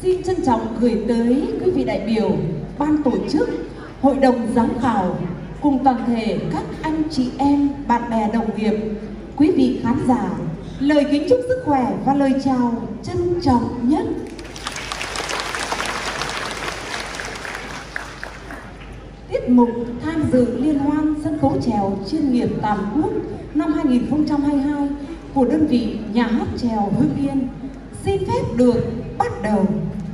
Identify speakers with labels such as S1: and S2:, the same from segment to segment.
S1: xin trân trọng gửi tới quý vị đại biểu, ban tổ chức, hội đồng giám khảo, cùng toàn thể các anh chị em, bạn bè đồng nghiệp, quý vị khán giả, lời kính chúc sức khỏe và lời chào trân trọng nhất. Tiết mục tham dự liên hoan sân khấu chèo chuyên nghiệp toàn quốc năm 2022 của đơn vị Nhà hát chèo Hưng Yên xin phép được bắt đầu.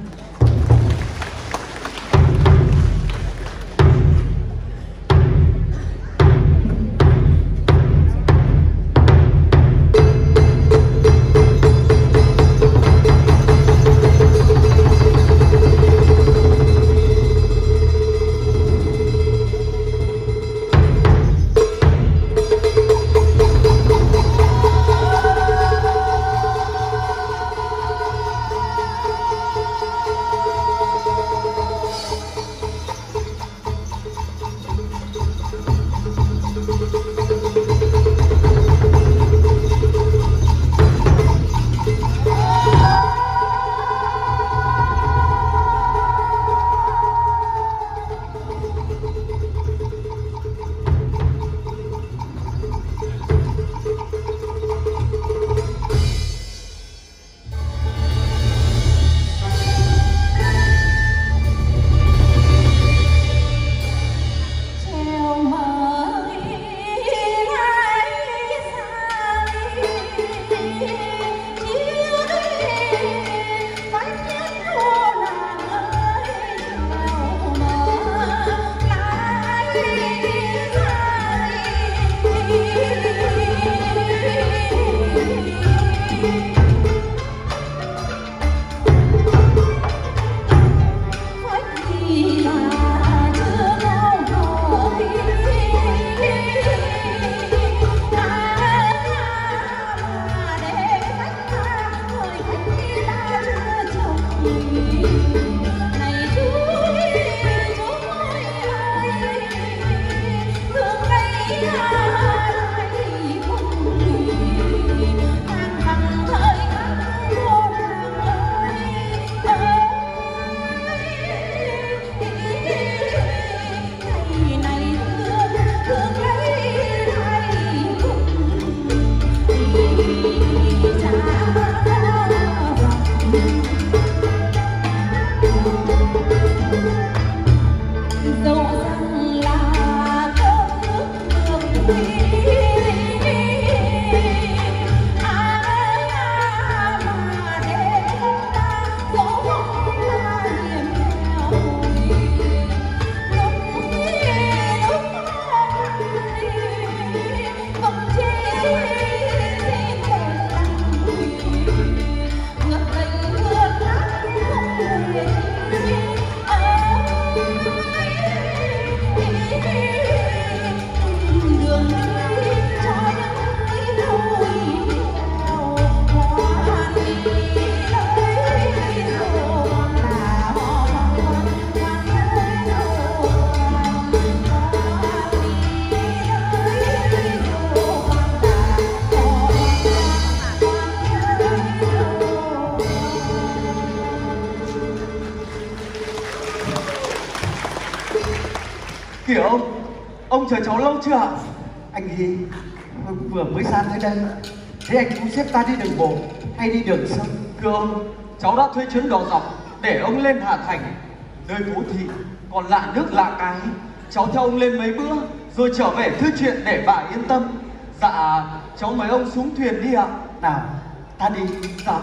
S2: Kiểu ông chờ cháu lâu chưa ạ? Anh thì vừa mới ra tới đây. Thế anh thu xếp ta đi đường bộ hay đi đường sông?
S3: Thưa ông, cháu đã thuê chuyến đò dọc để ông lên Hà Thành, nơi phố thị còn lạ nước lạ cái. Cháu theo ông lên mấy bữa rồi trở về thư chuyện để bà yên tâm. Dạ, cháu mời ông xuống thuyền đi ạ.
S2: Nào, ta đi.
S3: Dạ.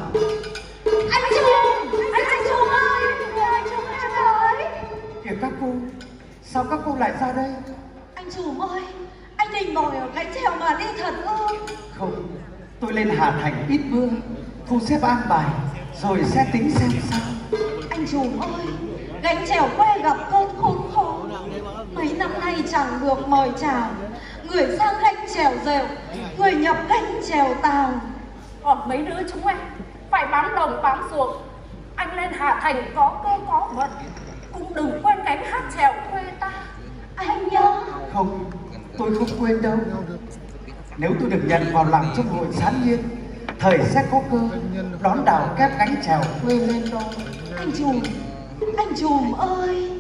S4: Anh Trung ơi, anh Trung ơi.
S2: Kìa các cô, sao các cô lại ra đây?
S4: Anh Trùm ơi, anh định ngồi ở cái chèo mà đi thật ư?
S2: Không, tôi lên Hà Thành ít bữa, thu xếp an bài rồi sẽ tính xem sao.
S4: Anh Trùm ơi, gánh chèo quê gặp cơn khốn khổ. Mấy năm nay chẳng được mời chào. Người sang gánh chèo rều, người nhập gánh chèo tàu.
S5: Còn mấy đứa chúng em phải bám đồng bám ruộng. Anh lên Hà Thành có cơ có mật, cũng đừng quên gánh hát chèo quê ta.
S4: Anh nhớ.
S2: Không, tôi không quên đâu. Nếu tôi được nhận vào làm trong hội Sáng Nhiên thời sẽ có cơ đón đào kép gánh chèo quê lên đó.
S4: Anh Trùm ơi,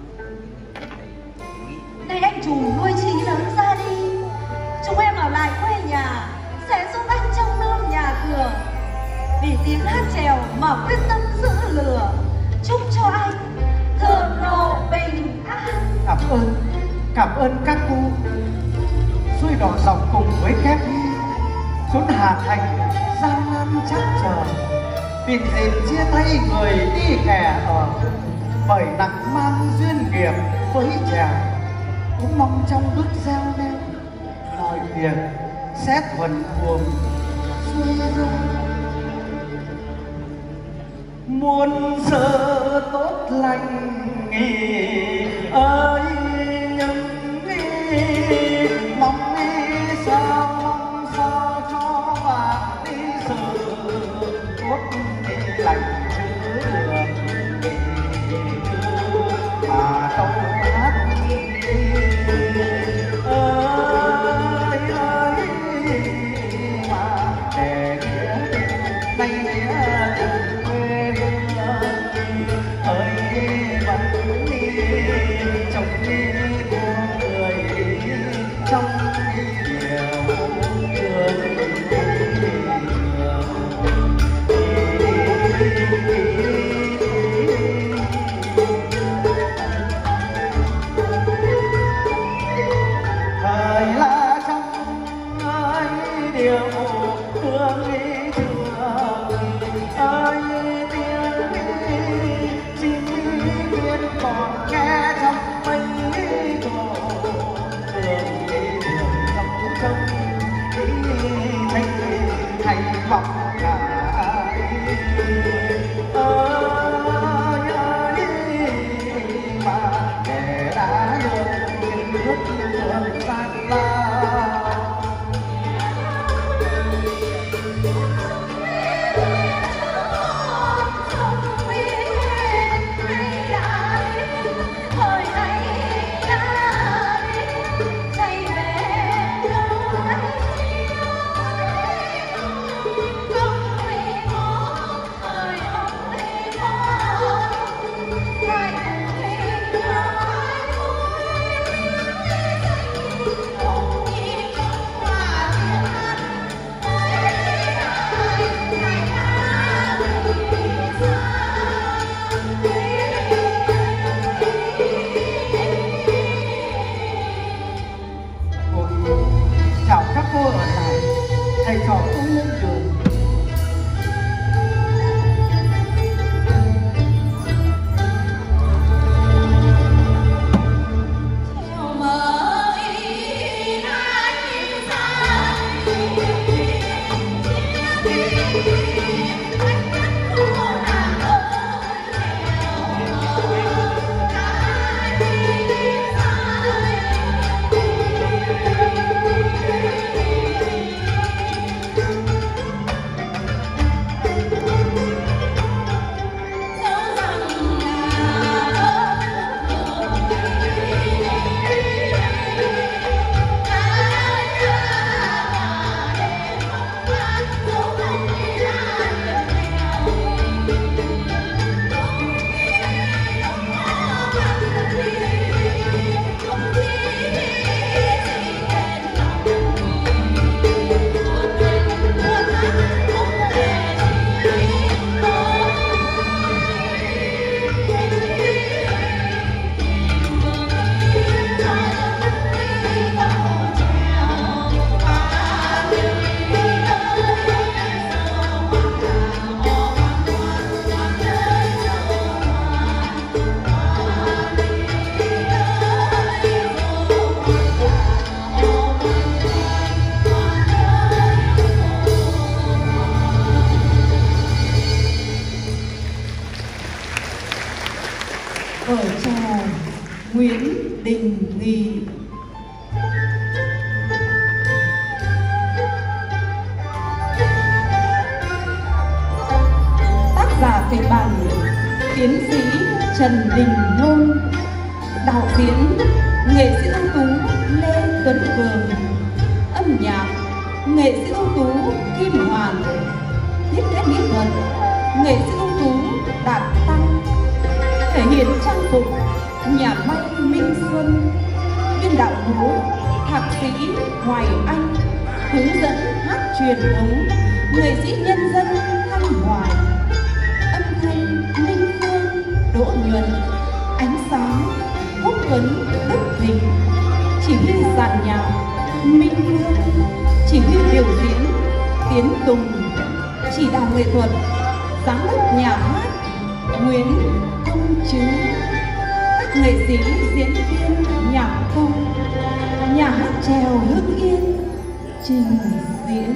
S4: này anh Trùm nuôi Trí lớn ra đi, chúng em ở lại quê nhà sẽ giúp anh trông nom nhà cửa, vì tiếng hát chèo mà quyết tâm giữ lửa. Chúc cho anh thượng lộ bình an.
S2: Cảm ơn các cô. Xuôi đỏ dọc cùng với kép đi xuống Hà Thành gian nan chắc chờ, vì dịp chia tay người đi kẻ ở, bởi nặng mang duyên nghiệp với chèo. Cũng mong trong bước gieo neo mọi việc sẽ thuận buồm xuôi dung. Muôn sự tốt lành ơi mong sao cho bạn đi sự tốt lành chứ mà đâu hát ơi mà để đây quê hương ơi vẫn đi trong đi con người trong điều thương. Thời là trong ơi điều thương ý thương ơi tiếng chim biên còn nghe trong mấy cổ đường đi đường trong hay vọng cả mà để đã được những nước đường tan lao. Chào các cô ở lại, thầy trò cũng lên đường.
S1: Vở trò Nguyễn Đình Nghị. Tác giả kịch bản tiến sĩ Trần Đình Nhôn, đạo diễn nghệ sĩ ưu tú Lê Tuấn Cường, âm nhạc nghệ sĩ ưu tú Kim Hoàn, thiết kế mỹ thuật nghệ sĩ ưu tú Đạt Tăng, thể hiện trang phục nhà may Minh Xuân, biên đạo múa thạc sĩ Hoài Anh, hướng dẫn hát truyền thống nghệ sĩ nhân dân Thanh Hoài, âm thanh Minh Phương, Đỗ Nhuận, ánh sáng Quốc Tuấn, Đức Thịnh, chỉ huy dàn nhạc Minh Phương, chỉ huy biểu diễn Tiến Tùng, chỉ đạo nghệ thuật giám đốc nhà hát Nguyễn Công Chứ, các nghệ sĩ diễn viên nhạc công, nhà hát chèo Hưng Yên trình diễn.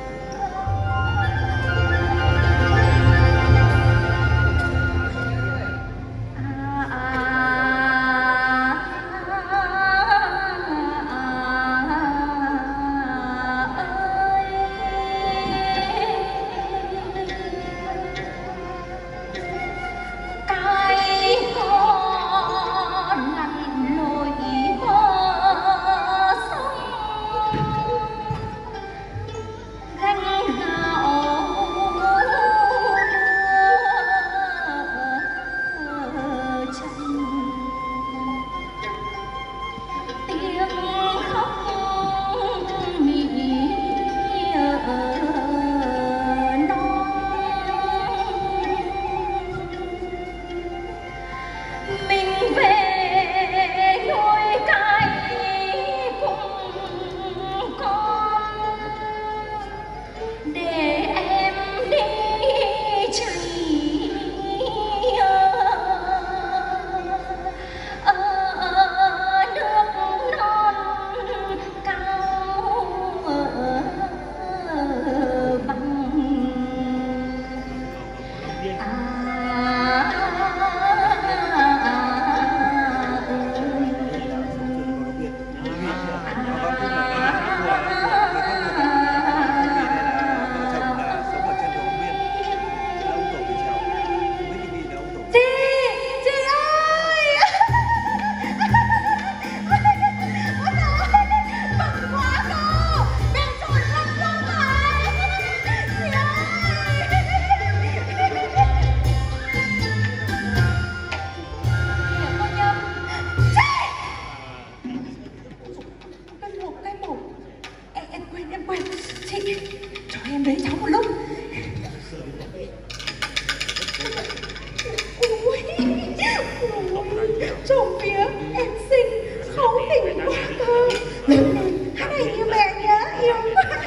S4: Trộm vía em xinh kháu khỉnh quá cơ, lớn lên hát hay như mẹ nhớ, yêu quá.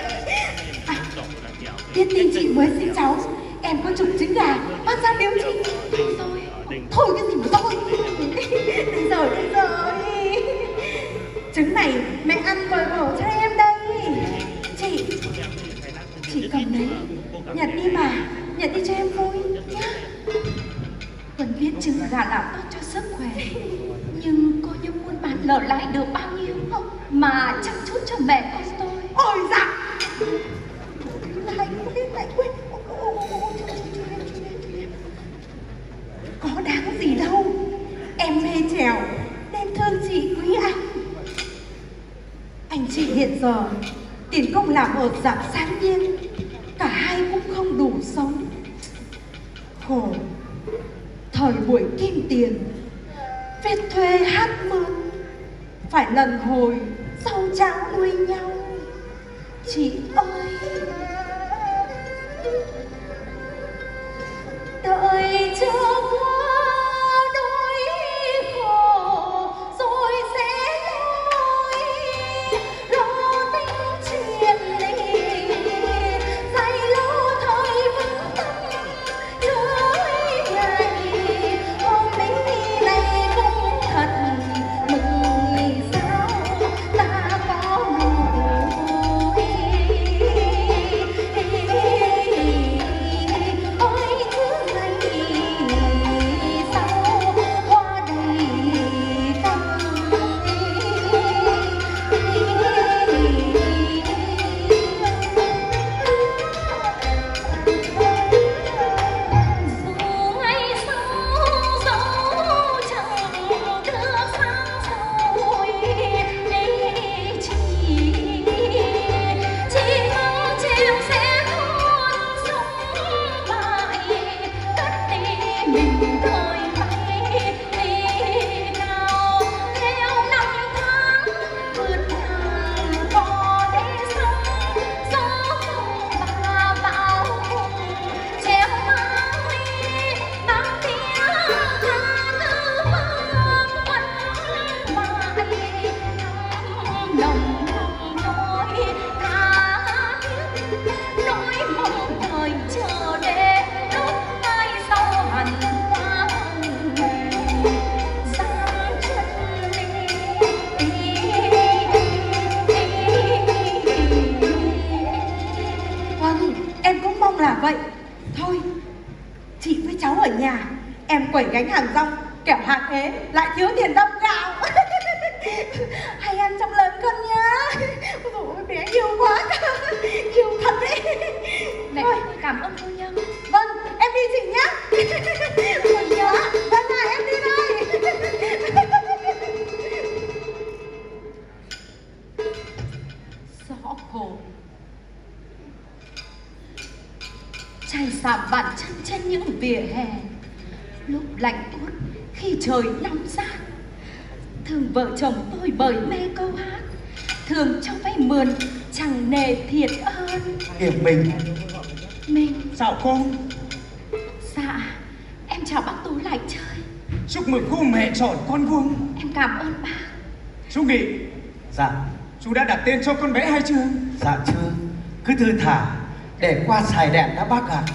S4: Biết tin chị mới sinh cháu, em có chục trứng gà mang ra biếu chị. Thôi cái gì mà thôi. Được rồi. Trứng này mẹ ăn bồi bổ cho em đây. Chị cầm lấy, nhặt đi mà, nhặt đi cho em vui nhá. Vẫn biết trứng gà làm tốt cho sức khỏe, nhưng cô như muốn bán lở lại được bao nhiêu không mà chăm chút cho mẹ con tôi. Ôi dạ, lại quên. Có đáng gì đâu, em mê trèo nên thương chị quý anh. Anh chị hiện giờ tiền công làm ở rạp Sáng Nhiên, cả hai cũng không đủ sống. Khổ thời buổi kim tiền, viết thuê hát mướn, phải lần hồi rau cháo nuôi nhau. Chị ơi, đợi cho qua đôi khổ rồi sẽ lo tính chuyện này. Dạy lâu thời vững tâm lưới ngày, hôm nay cũng thật mừng sao ta có nụ ôi thứ này em quẩy gánh hàng rong, kẻo hàng ế, lại thiếu tiền đong gạo. Hay ăn trong lớn con nhá. Ôi dồi ôi, bé yêu quá. Yêu thật đấy.
S5: Này, cảm ơn phu nhân.
S4: Vâng, em đi chị nhá. Vâng nhớ. Vâng ạ, em đi đây.
S5: Gió hồ chảy xàm bàn chân trên những vỉa hè, lúc lạnh buốt khi trời nóng rát. Thường vợ chồng tôi bởi mê câu hát, thường cho vay mượn chẳng nề thiệt ơn.
S2: Hiệp mình.
S5: Mình.
S6: Chào cô.
S5: Dạ, em chào bác Tú lại chơi.
S6: Chúc mừng cô mẹ tròn con vuông.
S5: Em cảm ơn bác.
S6: Chú Nghị.
S2: Dạ.
S6: Chú đã đặt tên cho con bé hay chưa?
S2: Dạ chưa. Cứ thư thả để qua xài đèn đã bác ạ.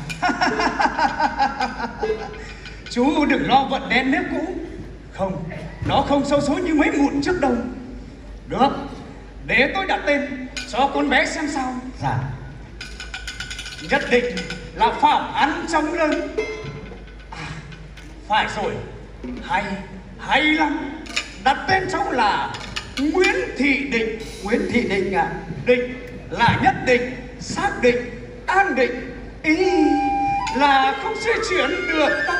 S6: Chú đừng lo vận đen nếp cũ. Không, nó không xấu số như mấy mụn trước đâu. Được, để tôi đặt tên cho con bé xem sao.
S2: Dạ.
S6: Nhất định là Phạm Ăn Trong Lớn. À, phải rồi. Hay lắm. Đặt tên cháu là Nguyễn Thị Định.
S2: Nguyễn Thị Định ạ.
S6: Định là nhất định, xác định, an định. Ý là không sẽ chuyển được đâu.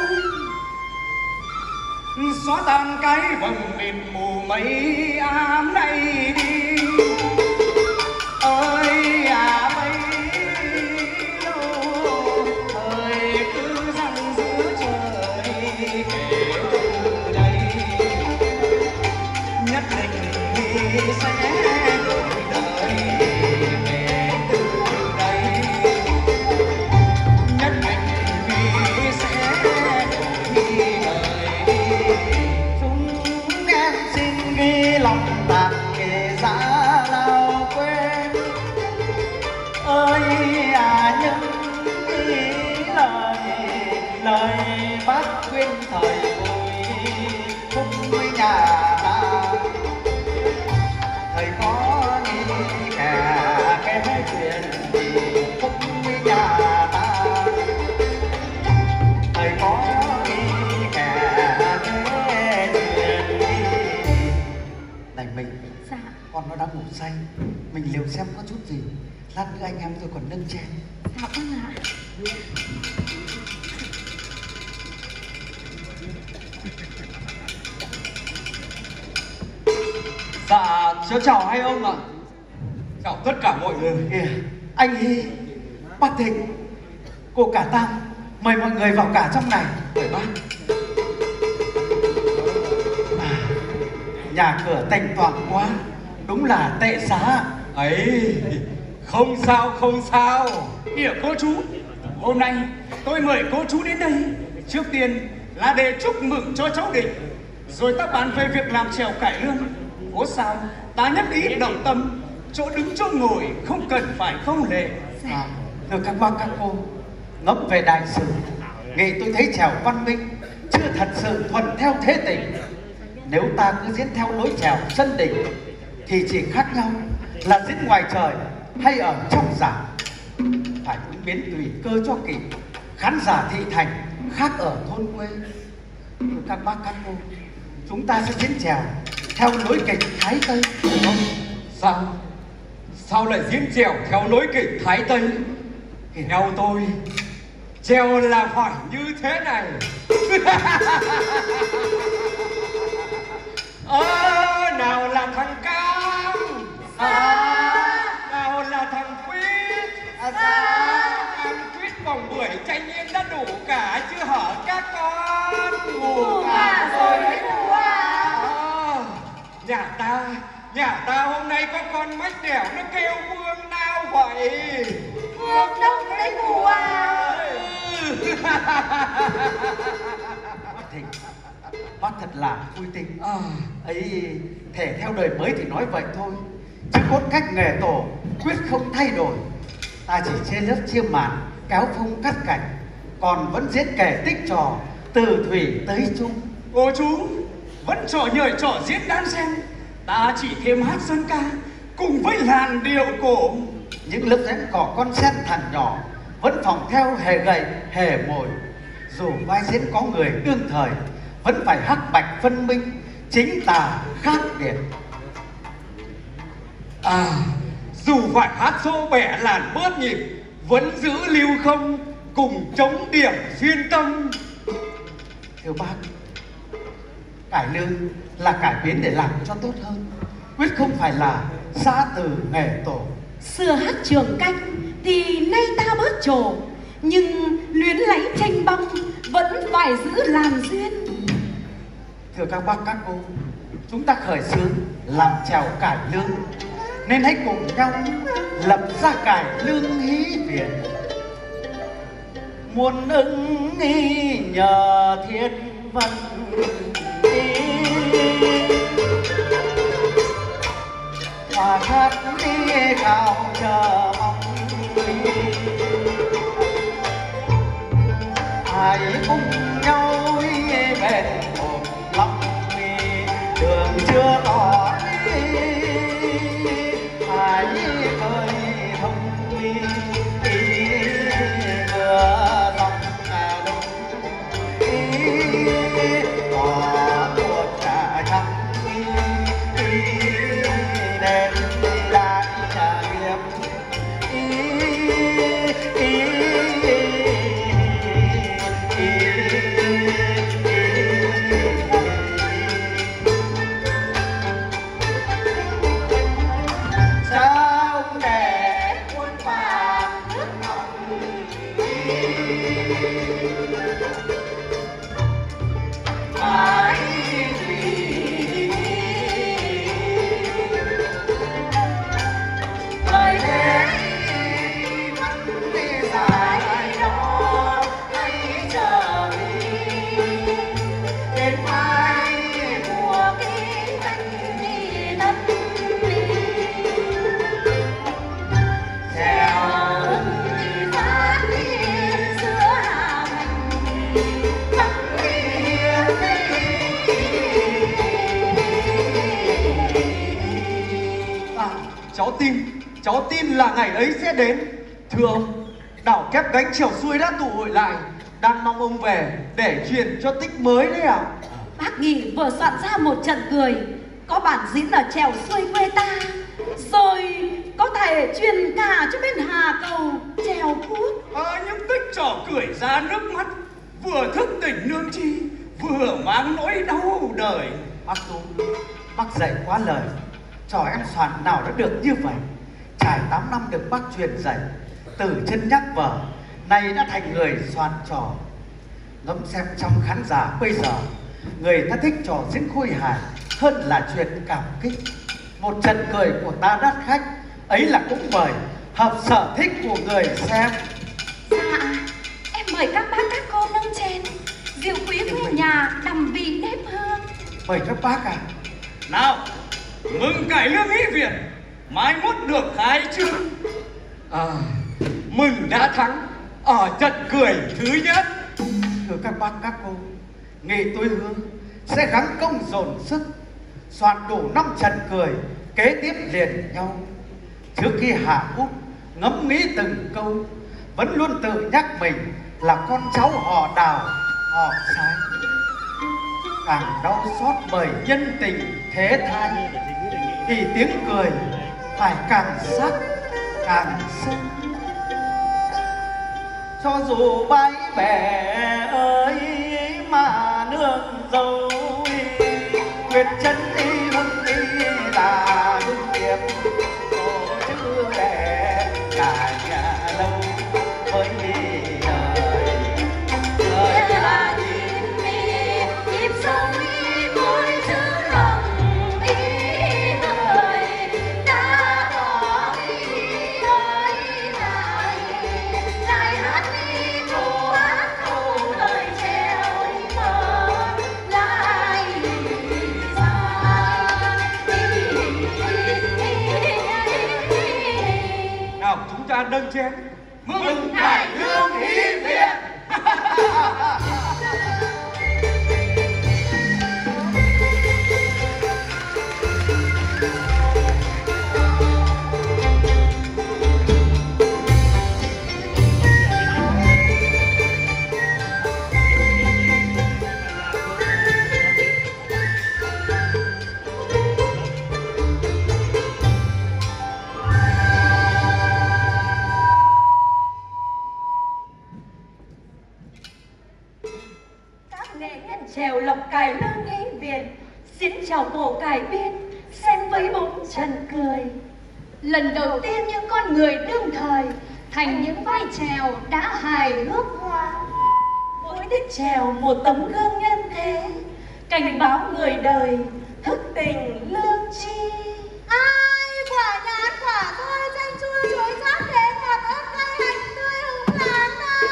S6: Xóa tan cái vầng mịt mù mây ám này đi. Ơi à mây lâu, thời cứ giăng giữa trời kể từ đây. Nhất định sẽ đổi đời kể từ đây. Nhất định sẽ đổi đời.
S2: Chúng em xin ghi lòng tạc kể giá nào quên. Ơi à những lời bác khuyên thời vui phúc với nhà ta. Thầy có nghĩ cả cái chuyện gì phúc với nhà ta. Thầy có nghĩ cả cái chuyện gì. Này mình.
S5: Dạ.
S2: Con nó đang ngủ say, mình liều xem có chút gì. Lát nữa anh em tôi còn nâng chén.
S5: Dạ vâng ạ.
S3: Dạ, cháu chào hai ông ạ. Chào tất cả mọi người.
S2: Kìa, anh Hy, bác Thịnh, cô cả Tam, mời mọi người vào cả trong này. Mời bác. À, nhà cửa tành toàn quá, đúng là tệ xá.
S3: Ấy, không sao, không sao.
S6: Kìa cô chú, hôm nay tôi mời cô chú đến đây. Trước tiên là để chúc mừng cho cháu Định, rồi ta bàn về việc làm chèo cải lương. Phố sao ta nhất ý đồng tâm, chỗ đứng chỗ ngồi không cần phải không lệ.
S2: À, thưa các bác các cô, ngẫm về đại sử, nghệ tôi thấy chèo văn minh chưa thật sự thuần theo thế tình. Nếu ta cứ diễn theo lối chèo sân đỉnh thì chỉ khác nhau là diễn ngoài trời hay ở trong giảng. Phải ứng biến tùy cơ cho kịp. Khán giả thị thành khác ở thôn quê. Thưa các bác các cô, chúng ta sẽ diễn chèo theo lối kịch Thái Tây, được không?
S3: Sao lại diễn chèo theo lối kịch Thái Tây? Theo tôi, chèo là phải như thế này. Nào là thằng Cam, nào là thằng Quýt. Ăn Quýt vòng bưởi tranh yên đã đủ cả chứ hở các con.
S4: Đủ cả rồi đấy cụ à.
S3: Nhà ta hôm nay có con mách đẻo nó kêu Vương nào vậy?
S4: Vương Đông đấy cụ à.
S2: Bác Thịnh, bác thật là vui tính. Ấy, thể theo đời mới thì nói vậy thôi, chứ cốt cách nghề tổ quyết không thay đổi. Ta chỉ chia lớp chia màn, kéo phông cắt cảnh, còn vẫn diễn kể tích trò từ thủy tới chung.
S6: Cô chú vẫn trò nhời trò diễn đan xen, ta chỉ thêm hát dân ca cùng với làn điệu cổ.
S2: Những lớp rẽn cỏ con sen thằng nhỏ vẫn phòng theo hề gầy hề mồi. dù vai diễn có người đương thời vẫn phải hắc bạch phân minh, chính tà khác biệt.
S3: Dù phải hát xô bẻ làn bớt nhịp, vẫn giữ lưu không, cùng chống điểm xuyên tâm.
S2: Thưa bác, cải lương là cải biến để làm cho tốt hơn, quyết không phải là xa từ nghề tổ.
S5: Xưa hát trường canh thì nay ta bớt trổ, nhưng luyến lấy tranh băng vẫn phải giữ làm duyên.
S2: Thưa các bác các cô, chúng ta khởi xướng làm chèo cải lương, nên hãy cùng nhau lập ra cải lương hí Việt. Muôn ưng nghi nhờ thiên văn hòa hát đi cao chờ mong, hãy cùng nhau bền một lòng, đường chưa tỏ hãy khơi thông mưa dòng đông có một trà trắng đêm đại trà nghiệp.
S3: Cháu tin là ngày ấy sẽ đến. Thưa ông, đảo kép gánh chèo xuôi đã tụ hội lại, đang mong ông về để truyền cho tích mới đấy ạ.
S5: Bác Nghị vừa soạn ra một trận cười, có bản diễn ở chèo xuôi quê ta, rồi có thể truyền cả cho bên Hà Cầu chèo cút.
S6: Những tích trò cười ra nước mắt, vừa thức tỉnh nương chi, vừa mang nỗi đau đời.
S2: Bác Tú, bác dạy quá lời, trò em soạn nào đã được như vậy. Trải 8 năm được bác truyền dạy, từ chân nhắc vở, nay đã thành người soạn trò. Ngẫm xem trong khán giả bây giờ, người ta thích trò diễn khôi hài hơn là chuyện cảm kích. Một trận cười của ta đắt khách, ấy là cũng bởi hợp sở thích của người xem.
S5: Dạ, em mời các bác các cô nâng chén, rượu quý quê nhà đầm vị nếp hương.
S2: Mời các bác à.
S6: Nào, mừng cải lương hí Việt, mai mốt được khai trương.
S3: Mừng đã thắng ở trận cười thứ nhất.
S2: Thưa các bác các cô, nghệ tôi hứa sẽ gắng công dồn sức soạn đủ 5 trận cười kế tiếp liền nhau. Trước khi hạ bút ngẫm nghĩ từng câu, vẫn luôn tự nhắc mình là con cháu họ Đào họ Sai. Càng đau xót bởi nhân tình thế thai, thì tiếng cười phải càng sắc càng sâu. Cho dù bãi bẻ ơi mà nương dâu, quyết chân đi hưng đi là hưng nghiệp, tổ chữ đẻ cả nhà lâu với
S3: nâng chén
S6: mừng cải lương hí Việt.
S4: trèo lộc cải lương ý viện, diễn trò cổ cải biên, xem với bóng trần cười.
S5: Lần đầu tiên những con người đương thời thành những vai trèo đã hài hước hóa.
S4: Mỗi tiết trèo một tấm gương nhân thế, cảnh báo người đời thức tình lương tri.
S7: Ai quả nhãn quả thôi, chanh chua chuối chát thế ngọt ớt cay hành tươi hùng láng nào.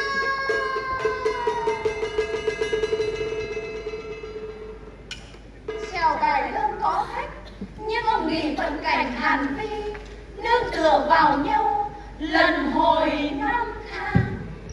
S5: Trèo cải lương có khách, nhưng ông nghị vận cảnh hàn vi, nương tựa vào nhau lần hồi năm tháng.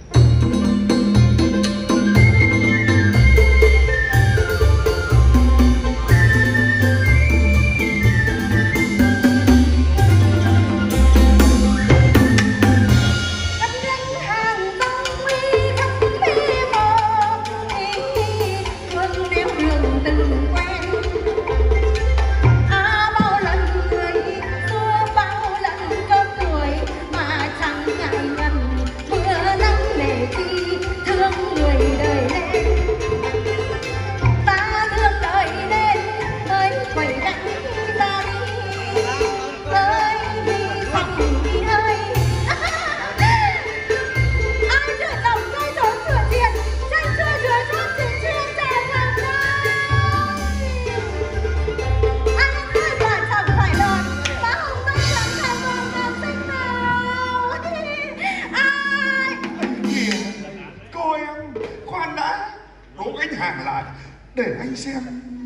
S8: hàng lại để anh xem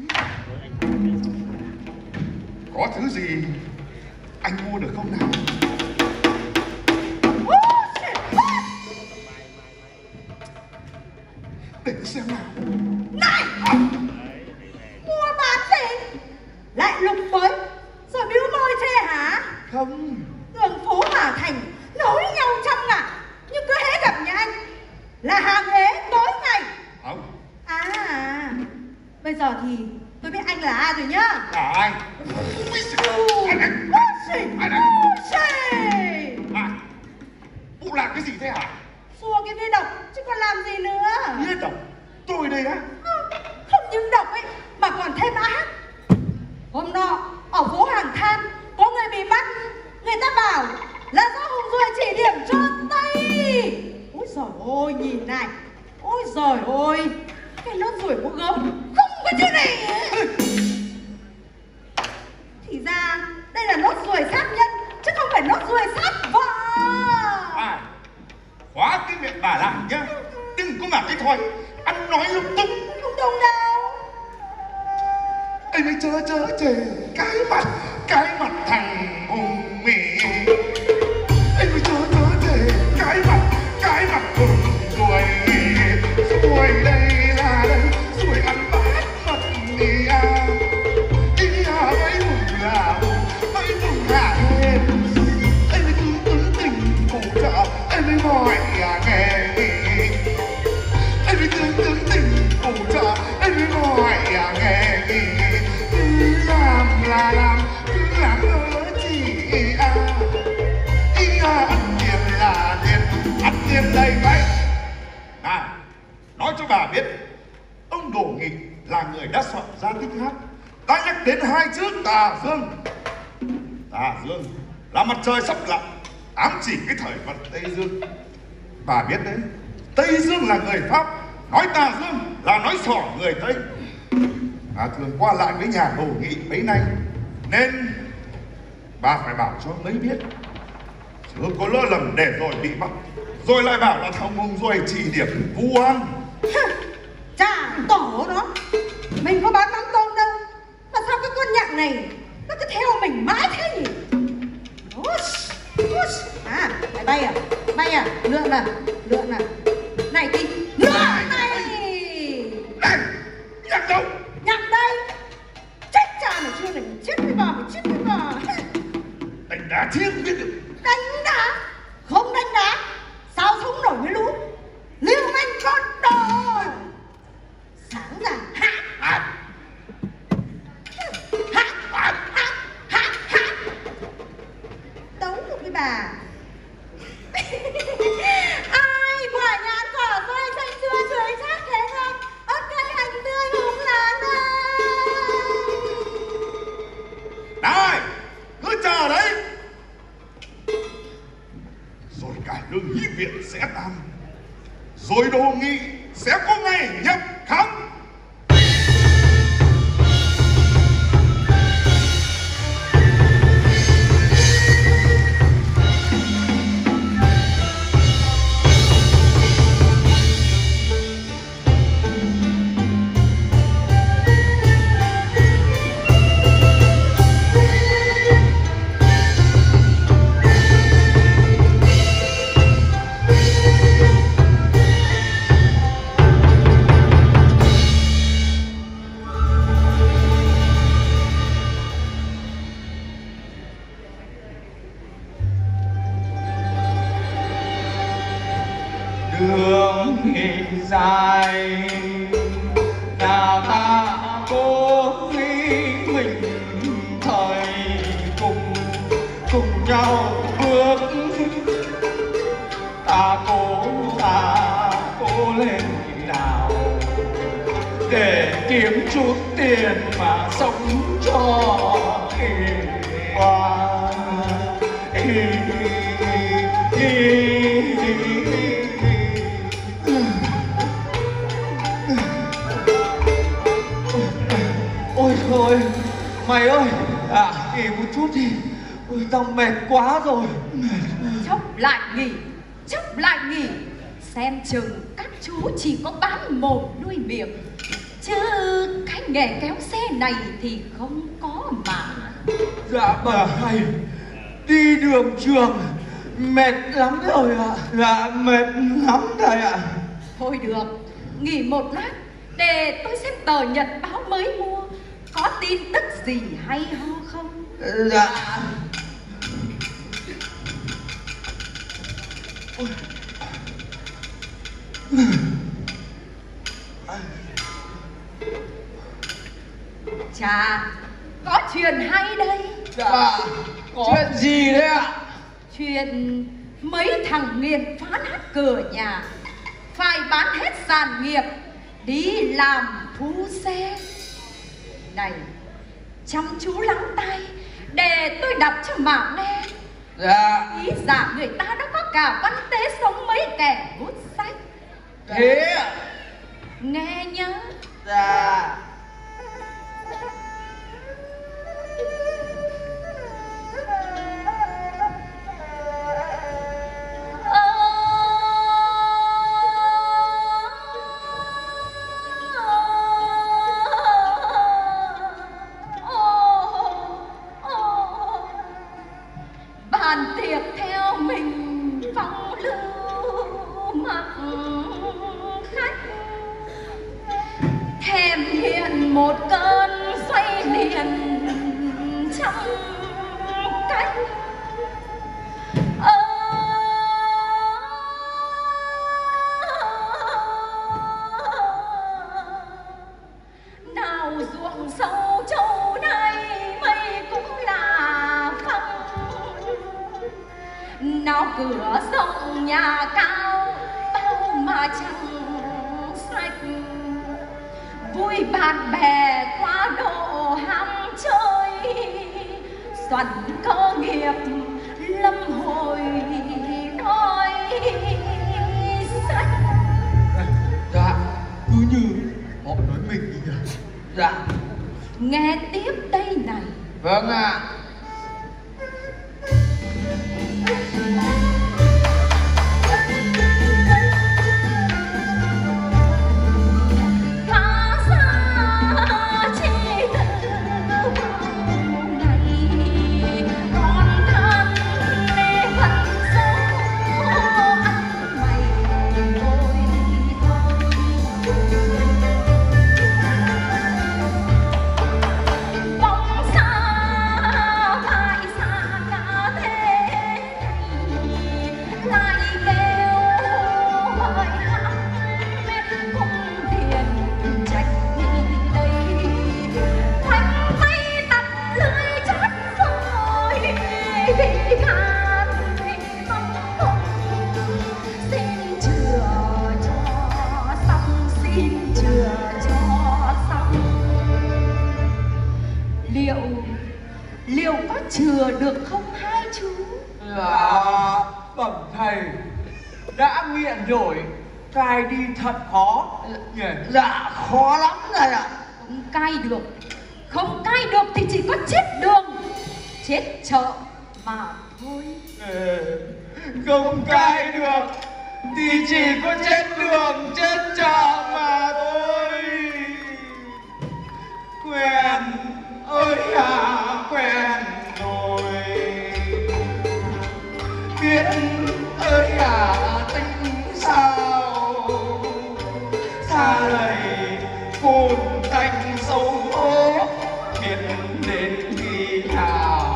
S8: có thứ gì anh mua được không nào. Để xem nào.
S7: Này, mua bán gì? Lại lục bới rồi biếu môi chê hả?
S8: Không.
S7: Đường phố Hà Thành nối nhau trăm ngả, nhưng cứ hễ gặp nhà anh là hàng ế tối ngày.
S8: Không.
S7: À, bây giờ thì tôi biết anh là ai rồi nhá.
S8: Là ai? Vụ làm cái gì thế hả?
S7: Xua cái viên độc chứ còn làm gì nữa.
S8: Viên độc? Tôi đây á?
S7: Không những độc ấy mà còn thêm ác. Hôm nọ ở phố Hàng Than có người bị bắt, người ta bảo là do Hùng Duệ chỉ điểm cho tay. Ôi giời ơi, nhìn này. Ôi giời ơi, cái nốt ruồi có gấu không có chữ này. Thì ra đây là nốt ruồi sát nhân chứ không phải nốt ruồi sát vợ.
S8: À, khóa cái miệng bà lại nhá. Đừng có mà cái thôi ăn nói lung tung.
S7: Không đúng đâu.
S8: Anh mới chớ chề cái mặt thằng Hùng Mỹ. Anh mới chớ chề cái mặt Hùng Duệ. Ruồi đây là đây, ruồi ăn bát mật mì à. Ý à, mấy Hùng là Hùng, mấy Hùng là hên. Anh mới cứ tứ tình phụ trợ, anh mới hỏi à nghe. Anh mới cứ tứ tình phụ trợ, anh mới hỏi à nghe. Làm là làm, cứ làm ơ chỉ à. Ý à, ăn tiền là tiền, ăn tiền đây vậy. À, nói cho bà biết, ông Đỗ Nghị là người đã soạn ra tiếng hát, đã nhắc đến hai chữ tà dương. Tà dương là mặt trời sắp lặn, ám chỉ cái thời vận Tây Dương. Bà biết đấy, Tây Dương là người Pháp, nói tà dương là nói xỏ người Tây. Bà thường qua lại với nhà Đỗ Nghị mấy nay, nên bà phải bảo cho mấy biết, chứ có lỡ lầm để rồi bị bắt, rồi lại bảo là thằng Hùng Duệ chỉ điểm vu oan.
S7: Chả tổ nó. Mình có bán mắm tôm đâu mà sao cái con nhặng này nó cứ theo mình mãi thế nhỉ? À, mày bay à, lượn à. Này thì lượn này.
S8: Này, nhắc đâu?
S7: Nhặng đây. Chết cha mày chưa này, chết với bà.
S8: Đánh đá chiếc biết được.
S7: Đánh đá? Không đánh đá sao sống nổi với lũ lưu manh con đồ. Sáng ra hát. Đấu được với bà. Ai quả nhãn quả rơi xanh xưa chuối chát thế không? Ớt cay hành
S8: rồi đồ nghị sẽ có ngày nhập khám.
S3: Đường dài nào ta cố nghĩ mình thời cùng nhau bước, ta cố lên nào để kiếm chút tiền mà sống cho qua. Ôi thôi, mày ơi, nghỉ một chút đi. Ôi, tao mệt quá rồi.
S5: Chốc lại nghỉ. Xem chừng các chú chỉ có bán mồm nuôi miệng, chứ cái nghề kéo xe này thì không có mà.
S3: Dạ bà thầy, đi đường trường mệt lắm rồi ạ. Dạ mệt lắm thầy ạ.
S5: Thôi được, nghỉ một lát để tôi xem tờ nhật báo mới mua có tin tức gì hay ho không.
S3: Dạ.
S5: Chà, có chuyện hay đây.
S3: Dạ, có chuyện gì đấy ạ?
S5: Chuyện mấy thằng nghiện phá nát cửa nhà, phải bán hết sản nghiệp đi làm phu xe. Này, chăm chú lắng tai để tôi đọc cho mà nghe.
S3: Dạ.
S5: Ý giả người ta đã có cả văn tế sống mấy kẻ hút sách.
S3: Thế ạ?
S5: Nghe nhớ.
S3: Dạ.
S5: Bàn tiệc theo mình phong lưu mặc khách, thèm hiện một cơn xoay liền trong cách. Nào ruộng sâu châu này mây cũng là phong, nào cửa rộng nhà cao bao mà chẳng sạch. Vui bạn bè quá độ ham chơi, xoắn cơ nghiệp lâm hồi đói sách.
S3: Dạ, cứ như họ nói mình đi nhỉ. Dạ.
S5: Nghe tiếp đây này.
S3: Vâng ạ.
S5: Liệu có chừa được không hai chú?
S3: Dạ, bẩm thầy, đã nghiện rồi
S2: Cai đi thật khó.
S9: Dạ khó lắm rồi ạ.
S5: Không cai được. Không cai được thì chỉ có chết đường, chết chợ mà thôi.
S3: Không cai được thì chỉ có chết đường chết chợ mà thôi. Quen ơi quen rồi, biết ơi tính sao, xa lầy phồn thành sâu hố, biết đến khi nào.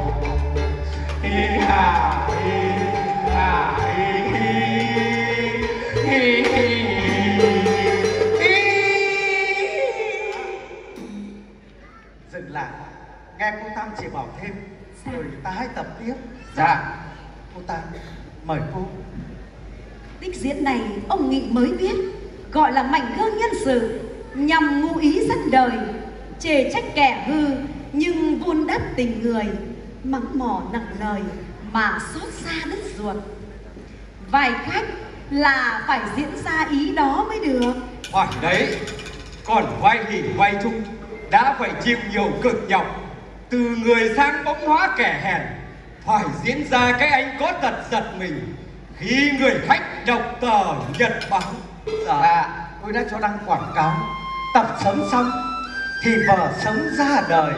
S2: Dừng lại, nghe cô Tam chỉ bảo thêm rồi ta hãy tập tiếp.
S3: Dạ.
S2: Cô Tam, mời cô.
S4: Tích diễn này ông Nghị mới viết, gọi là mảnh gương nhân sự, nhằm ngụ ý dân đời, chê trách kẻ hư nhưng vun đắp tình người, mắng mỏ nặng lời mà xót xa đứt ruột. Vài khách là phải diễn ra ý đó mới được.
S3: Phải đấy, còn vai hỉ vai chung đã phải chịu nhiều cực nhọc, từ người sang bóng hóa kẻ hèn, phải diễn ra cái anh có tật giật mình khi người khách đọc tờ nhật báo.
S2: Dạ, tôi đã cho đăng quảng cáo, tập sớm xong thì vở sống ra đời.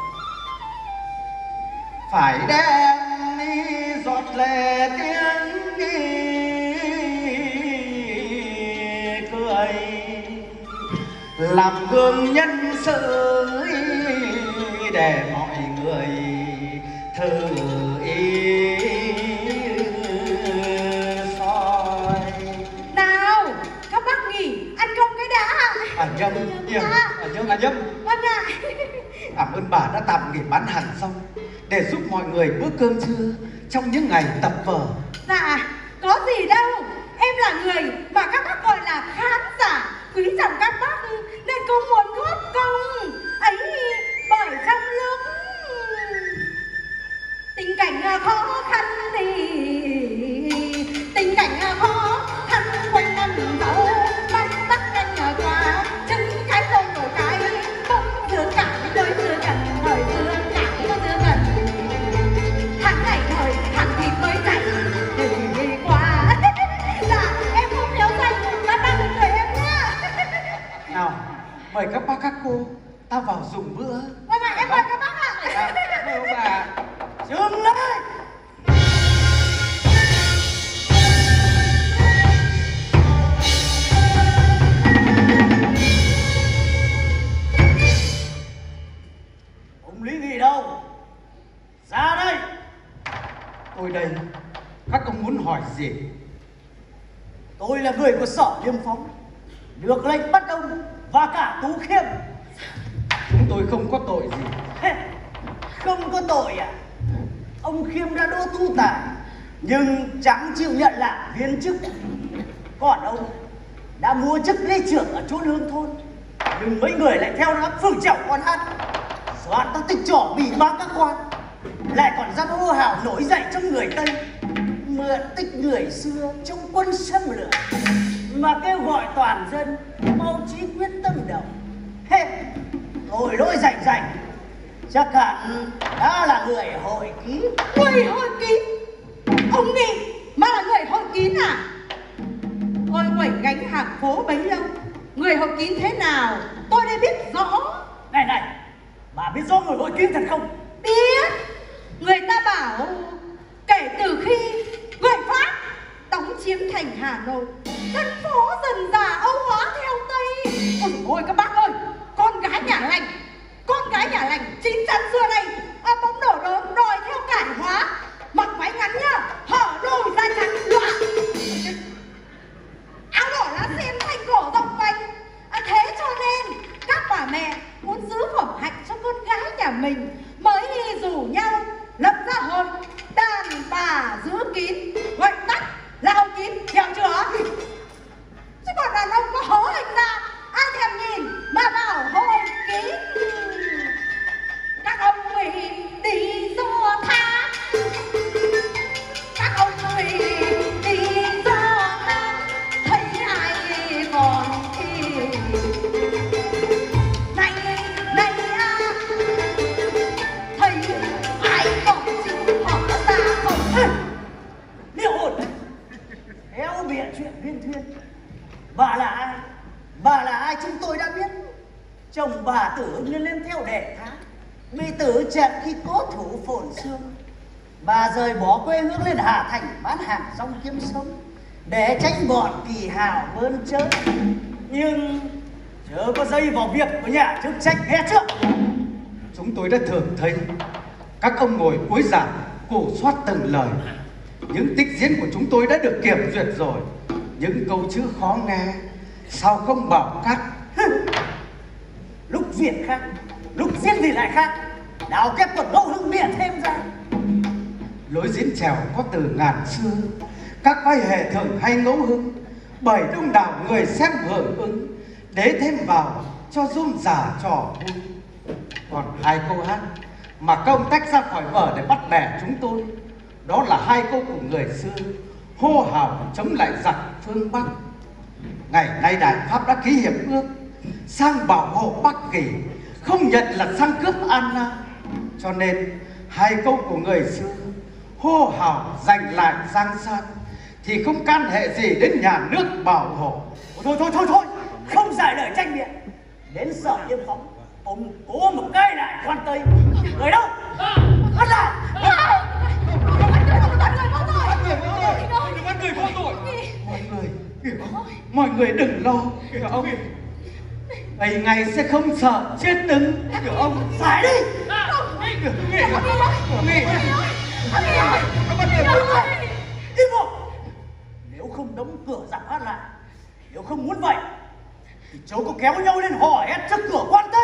S2: Phải đem đi giọt lệ tiếng đi cười, làm gương nhân sự để mọi người thử ý soi.
S7: Nào, các bác nghỉ ăn cơm cái đã.
S2: Nhâm, Nhâm.
S7: Vâng ạ.
S2: Cảm ơn bà đã tạm nghỉ bán hàng xong để giúp mọi người bữa cơm trưa trong những ngày tập vở.
S7: Dạ, có gì đâu. Em là người mà các bác gọi là khán giả, quý trọng các bác nên cô muốn góp công ấy, bởi trong lúc tình cảnh khó khăn thì tình cảnh khó khăn quanh năm dẫu bắt bắt nhanh qua trứng cái tôm cổ cái bông dưa cải đôi dưa cần thời dưa cải có dưa cần tháng này thời tháng thịt mới chạy đi qua là em không nhớ danh các bác đừng cười em nhá.
S2: Nào, mời các bác các cô ta vào dùng bữa.
S7: Vâng ạ, em mời các bác ạ.
S2: Mời ông bà.
S7: Dừng lại.
S6: Ông Lý Nghị đâu? Ra đây.
S2: Tôi đây, các ông muốn hỏi gì?
S6: Tôi là người của Sở Liêm Phóng, được lệnh bắt ông và cả Tú Khiêm.
S2: Chúng tôi không có tội gì.
S6: Không có tội à? Ông Khiêm đã đỗ tu tài nhưng chẳng chịu nhận lại viên chức. Còn ông đã mua chức lý trưởng ở chốn hương thôn, nhưng mấy người lại theo nó phường chảo con hát, soạn các tích trỏ bỉ báng các quan, lại còn dám hô hào nổi dậy trong người Tây, mượn tích người xưa trong quân xâm lược mà kêu gọi toàn dân mau chí quyết tâm động. Hết tội lỗi rành chắc hẳn đã là người hội kín.
S7: Người hội kín? Ông Nghị mà là người hội kín à? Tôi quẩy gánh hàng phố bấy lâu, người hội kín thế nào tôi đây biết rõ.
S6: Này, bà biết rõ người hội kín thật không?
S7: Biết. Người ta bảo kể từ khi người Pháp đóng chiếm thành Hà Nội, dân phố dần dà Âu hóa theo Tây. Ôi các bác ơi, con gái nhà lành chín chắn xưa này bóng đổ đốm đòi theo cải hóa, mặc váy ngắn nhá, hở đôi da trắng loạn, áo đỏ lá xiêm thành cổ rộng vành. Thế cho nên các bà mẹ muốn giữ phẩm hạnh cho con gái nhà mình mới rủ nhau lập ra hội đàn bà giữ kín, gọi tắt là hội kín, hiểu chưa? Chứ còn đàn ông có hố hình ra ai thèm nhìn mà bảo hội kín. Các ông ấy đi do tha, các ông ấy đi do tha, thấy
S10: chồng bà Tử Ưng lên theo đệ thác, bị tử trận khi cố thủ phồn xương. Bà rời bỏ quê hương lên Hà Thành bán hàng rong kiếm sống, để tránh bọn kỳ hào bơn chớ. Nhưng chớ có dây vào việc của nhà chức trách, nghe chưa?
S3: Chúng tôi đã thường thấy các ông ngồi cuối giảng cổ soát từng lời. Những tích diễn của chúng tôi đã được kiểm duyệt rồi. Những câu chữ khó nghe sao không bảo cắt?
S10: Lúc viết khác, lúc diễn thì lại khác. Đào kép còn ngẫu hưng bịa thêm ra.
S3: Lối diễn trèo có từ ngàn xưa, các vai hệ thường hay ngẫu hứng, bởi đông đảo người xem hưởng ứng, để thêm vào cho rôm rả trò vui. Còn hai câu hát mà các ông tách ra khỏi vở để bắt bẻ chúng tôi, đó là hai câu của người xưa hô hào chống lại giặc phương Bắc. Ngày nay Đại Pháp đã ký hiệp ước sang bảo hộ Bắc Kỳ, không nhận là sang cướp Anna. Cho nên hai câu của người xưa hô hào giành lại Giang San thì không can hệ gì đến nhà nước bảo hộ.
S10: Thôi, không giải lời tranh biện. Đến Sở Yên Phóng, ông cố một cái lại khoan tây. Người đâu? Bắt lại!
S3: Mọi người đừng lo, kìa ông. Ngày ngày sẽ không sợ chết đứng, kìa ông.
S10: Phải đi! Im mồm! Nếu không đóng cửa giặc hát lại, nếu không muốn vậy, thì cháu có kéo nhau lên hò hét trước cửa quan tây.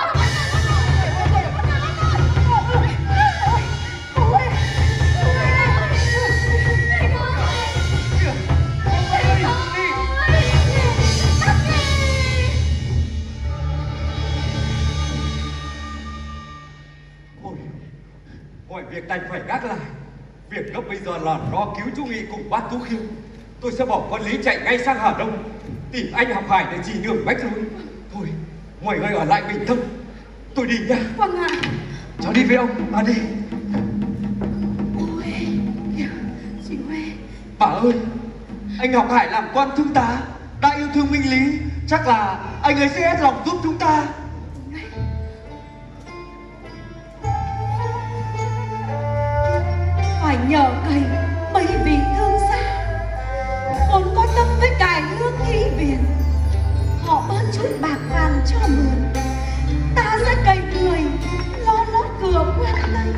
S3: Mọi việc đành phải gác lại. Việc gấp bây giờ là lo cứu chú Nghị cùng bác Tú Khiêm. Tôi sẽ bỏ con Lý chạy ngay sang Hà Đông, tìm anh Học Hải để chỉ đường bách lui. Thôi, mọi người ở lại Bình Thông, tôi đi nha.
S5: Vâng ạ.
S3: Cháu đi với ông, bà đi.
S5: Ôi, kìa, chị Huê.
S3: Bà ơi, anh Học Hải làm quan thương tá, đã yêu thương Minh Lý, chắc là anh ấy sẽ hết lòng giúp chúng ta.
S5: Phải nhờ cậy mấy vị thương gia vốn có tâm với cải lương ý biển, họ bớt chút bạc vàng cho mượn, ta sẽ cậy người lo lót cửa quan tây.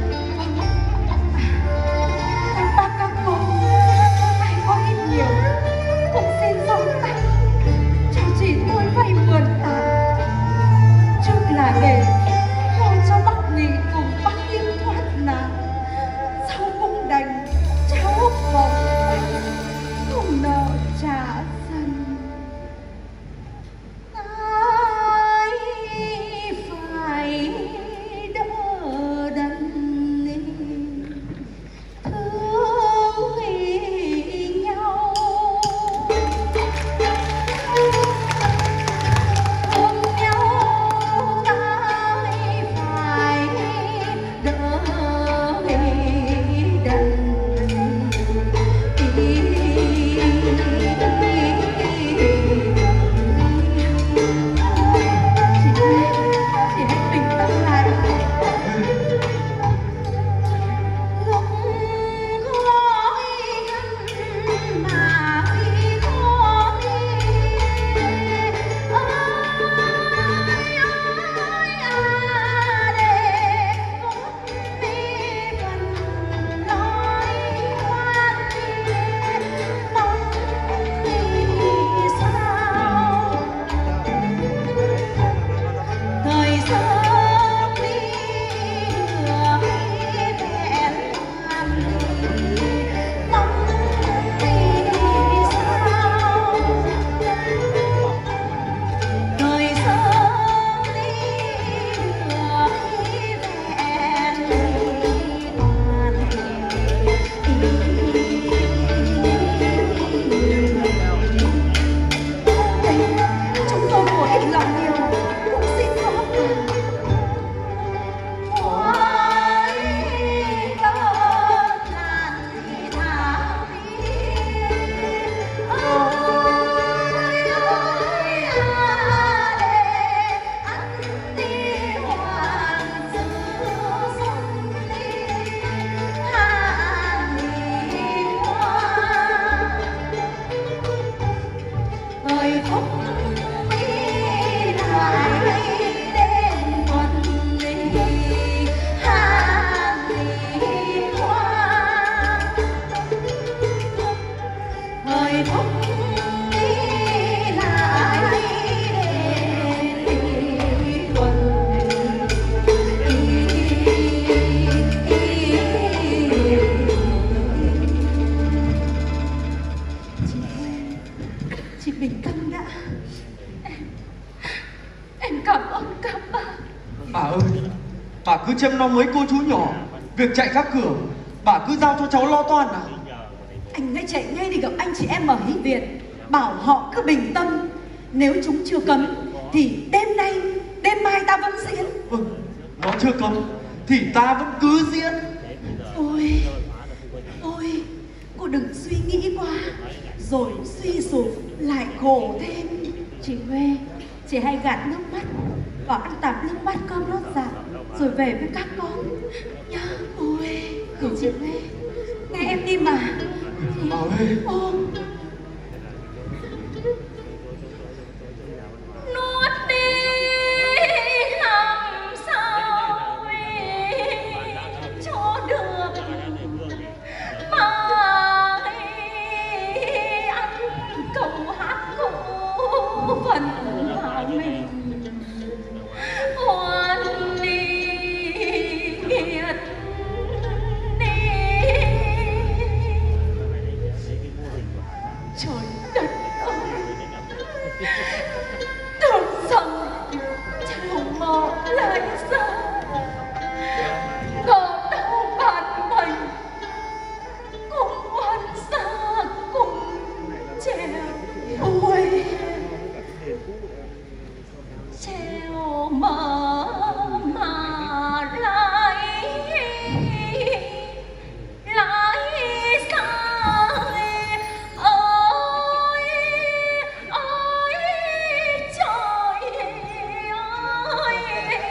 S5: Các bác các cô ai có ít nhiều cũng xin dòng tay cho chị tôi vay mượn tạm, trước là để lo cho bác Nghị cùng bác Yên thoát nạn. Sau cũng đành cháu vòng không nợ trả dần. Ai
S3: Bà ơi, bà cứ chăm nom mấy cô chú nhỏ, việc chạy các cửa bà cứ giao cho cháu lo toan à?
S7: Anh hãy chạy ngay đi gặp anh chị em ở Hỷ Viện, bảo họ cứ bình tâm. Nếu chúng chưa cấm thì đêm nay, đêm mai ta vẫn diễn.
S3: Nó chưa cấm thì ta vẫn cứ diễn.
S7: Ôi, cô đừng suy nghĩ quá, rồi suy sụp lại khổ thêm. Chị Huê, chị hay gạt nước mắt, bảo ăn tạp nước mắt con rót dạ, rồi về với các con nhá. Ôi, cửu chị Huê, nghe em đi mà.
S5: Nuốt đi làm sao cho được mà ăn câu hát cũ phần vào mình hoan liệt trời đất ơi, thương sông trong mơ lại xa, ngờ đâu bạn mình cùng oan xa cùng treo.
S7: Ôi,
S5: treo mơ mà lại xa. Ôi ôi trời ơi,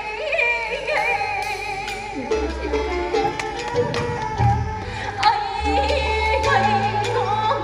S5: ấy hay có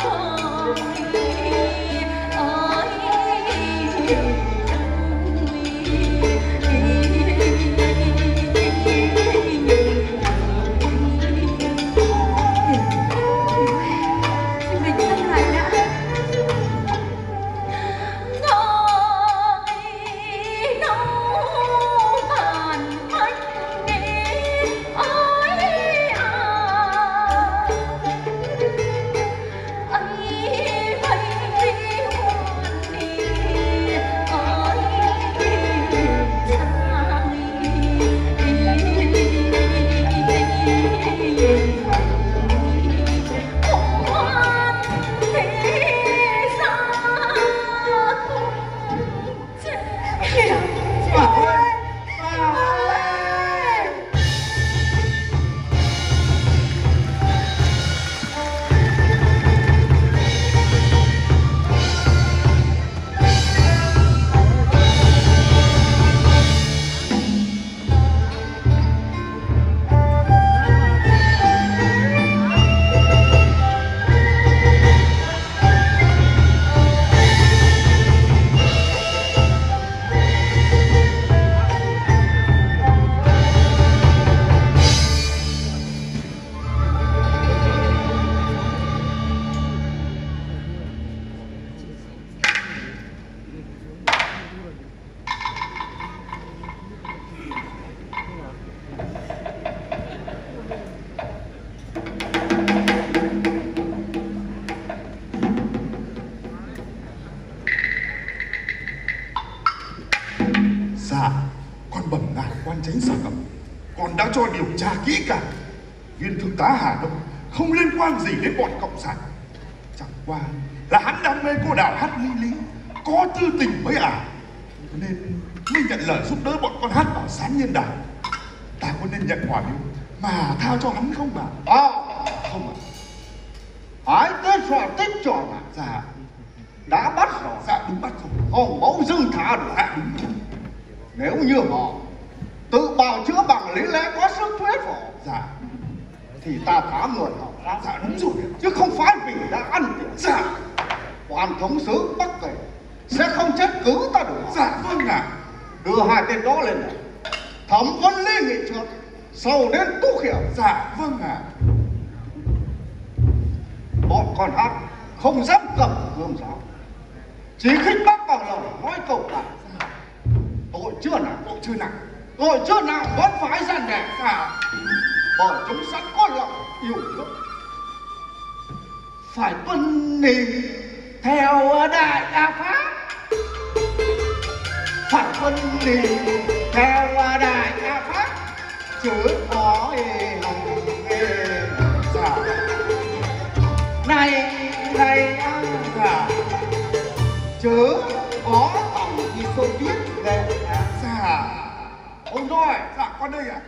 S8: Tránh Sở Cẩm, còn đã cho điều tra kỹ càng. Viên thiếu tá Hà Đông không liên quan gì đến bọn cộng sản. Chẳng qua là hắn đam mê cô đào hát lý lý, có tư tình với nên mới nhận lời giúp đỡ bọn con hát ở Sáng Nhân Đài. Ta có nên nhận quả biếu mà tha cho hắn không bà? Không ạ.
S9: Hãy kết quả tích tròn à?
S8: Dạ.
S9: Đã bắt rồi.
S8: Dạ đúng bắt rồi.
S9: Không mẫu dưng thả được.
S8: Dạ đúng rồi.
S9: Nếu như họ tự bào chữa bằng lý lẽ có sức thuyết phục,
S8: dạ,
S9: thì ta thả người họ ra.
S8: Dạ đúng rồi.
S9: Chứ không phải vì đã ăn tiền.
S8: Dạ.
S9: Quan thống sứ Bắc Kỳ sẽ không trách cứ ta được.
S8: Dạ vâng ạ.
S9: Đưa hai tên đó lên này, thẩm vấn lý nghị trước, sau đến tu khiển.
S8: Dạ vâng ạ.
S9: Bọn con hát không dám cầm gươm giáo, chỉ khích bác bằng lòng nói câu cả. Tội chưa nặng,
S8: tội chưa nặng,
S9: tội chưa nặng vẫn phải răn đe.
S8: Dạ.
S9: Bởi chúng sẵn có lòng yêu nước, phải tuân nỉ theo đại đa pháp, phải tuân nỉ theo đại chữ có
S8: Dạ.
S9: này chữ có tổng thì tôi biết về
S8: Dạ.
S9: ông rồi.
S8: Dạ con đây ạ.